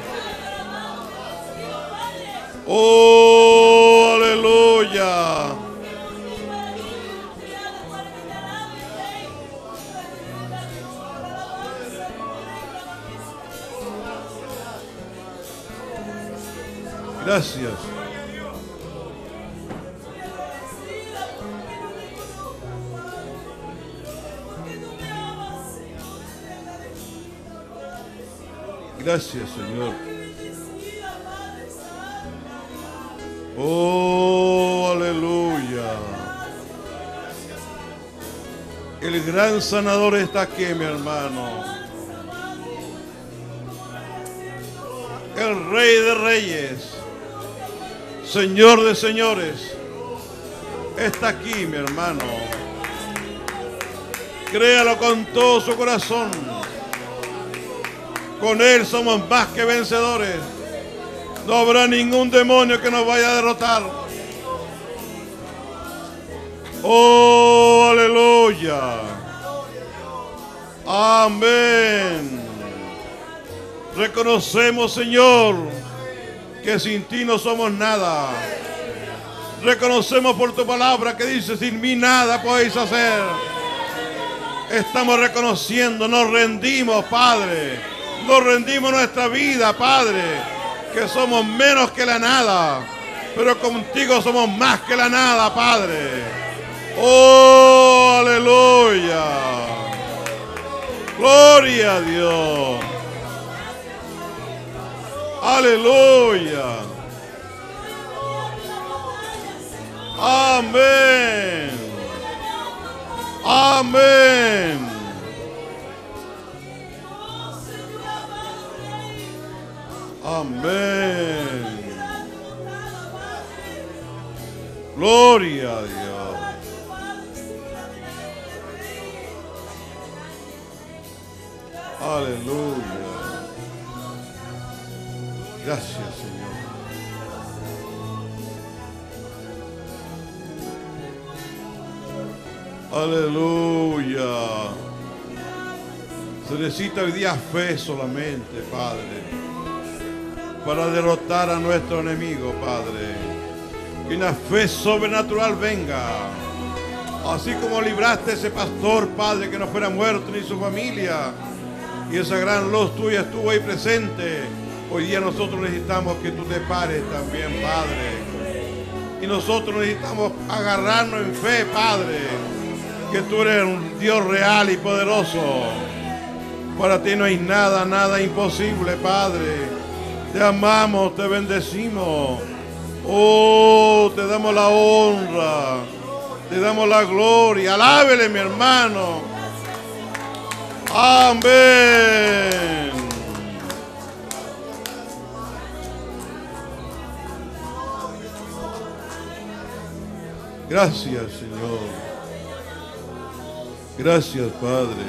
Oh, aleluya. Gracias. Gracias, Señor. Oh, aleluya. El gran sanador está aquí, mi hermano. El Rey de Reyes, Señor de Señores, está aquí, mi hermano. Créalo con todo su corazón. Con Él somos más que vencedores. No habrá ningún demonio que nos vaya a derrotar. Oh, aleluya. Amén. Reconocemos, Señor, que sin ti no somos nada. Reconocemos por tu palabra que dice: sin mí nada podéis hacer. Estamos reconociendo, nos rendimos, Padre. Nos rendimos nuestra vida, Padre, que somos menos que la nada, pero contigo somos más que la nada, Padre. Oh, aleluya. Gloria a Dios. Aleluya. Amén. Amén. Amén. Gloria a Dios. Aleluya. Gracias, Señor. Aleluya. Se necesita hoy día fe solamente, Padre, para derrotar a nuestro enemigo, Padre. Que una fe sobrenatural venga. Así como libraste a ese pastor, Padre, que no fuera muerto ni su familia, y esa gran luz tuya estuvo ahí presente. Hoy día nosotros necesitamos que tú te pares también, Padre. Y nosotros necesitamos agarrarnos en fe, Padre, que tú eres un Dios real y poderoso. Para ti no hay nada, nada imposible, Padre. Te amamos, te bendecimos. Oh, te damos la honra, te damos la gloria. Alábele, mi hermano. Amén. Gracias, Señor. Gracias, Padre.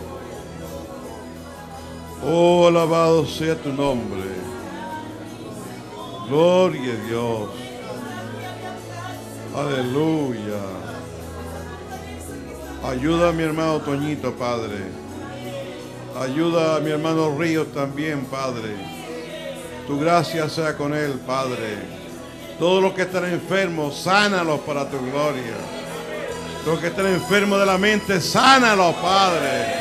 Oh, alabado sea tu nombre. Gloria a Dios. Aleluya. Ayuda a mi hermano Toñito, Padre. Ayuda a mi hermano Ríos también, Padre. Tu gracia sea con él, Padre. Todos los que están enfermos, sánalos para tu gloria. Los que están enfermos de la mente, sánalos, Padre.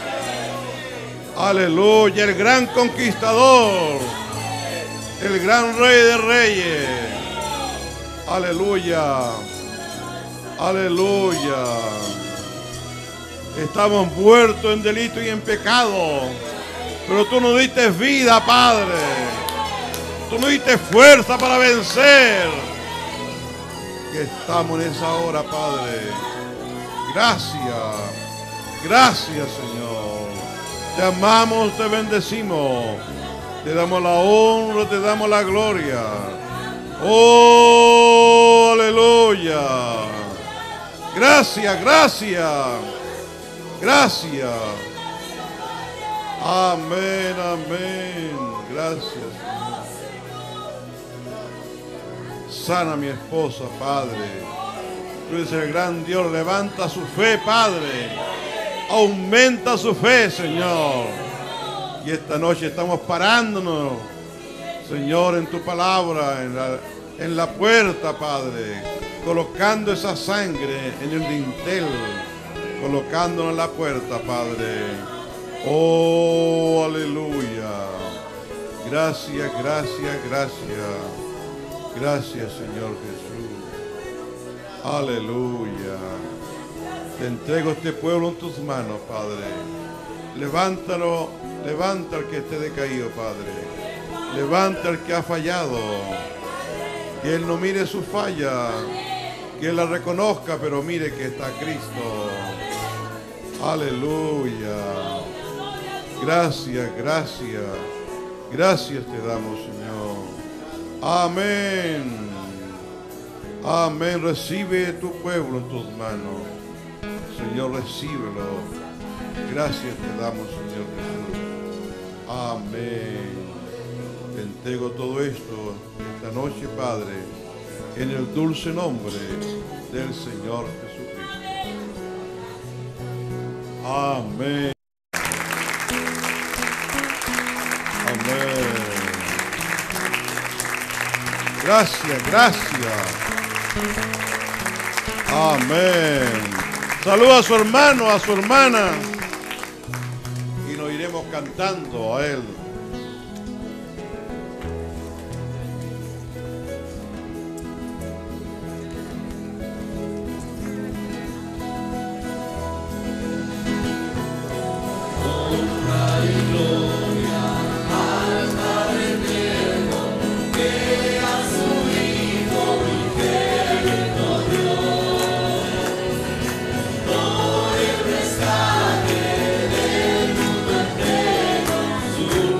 Aleluya, el gran conquistador, el gran Rey de Reyes. Aleluya, aleluya. Estamos muertos en delito y en pecado, pero tú nos diste vida, Padre. Tú nos diste fuerza para vencer. Que estamos en esa hora, Padre. Gracias, gracias, Señor. Te amamos, te bendecimos. Te damos la honra, te damos la gloria. Oh, aleluya. Gracias, gracias. Gracias. Amén, amén. Gracias. Sana a mi esposa, Padre. Tú eres el gran Dios. Levanta su fe, Padre. Aumenta su fe, Señor. Y esta noche estamos parándonos, Señor, en tu palabra, en la puerta, Padre, colocando esa sangre en el dintel, colocándonos en la puerta, Padre. Oh, aleluya. Gracias, gracias, gracias. Gracias, Señor Jesús. Aleluya. Te entrego este pueblo en tus manos, Padre. Levántalo Levanta al que esté decaído, Padre. Levanta al que ha fallado. Que Él no mire su falla. Que Él la reconozca, pero mire que está Cristo. Aleluya. Gracias, gracias. Gracias te damos, Señor. Amén. Amén. Recibe tu pueblo en tus manos. Señor, recíbelo. Gracias te damos, Señor Jesús. Amén. Te entrego todo esto esta noche, Padre, en el dulce nombre del Señor Jesucristo. Amén. Amén. Gracias, gracias. Amén. Saluda a su hermano, a su hermana. Y nos iremos cantando a Él. Su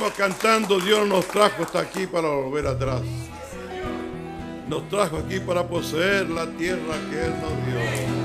venimos cantando, Dios nos trajo hasta aquí para volver atrás. Nos trajo aquí para poseer la tierra que Él nos dio.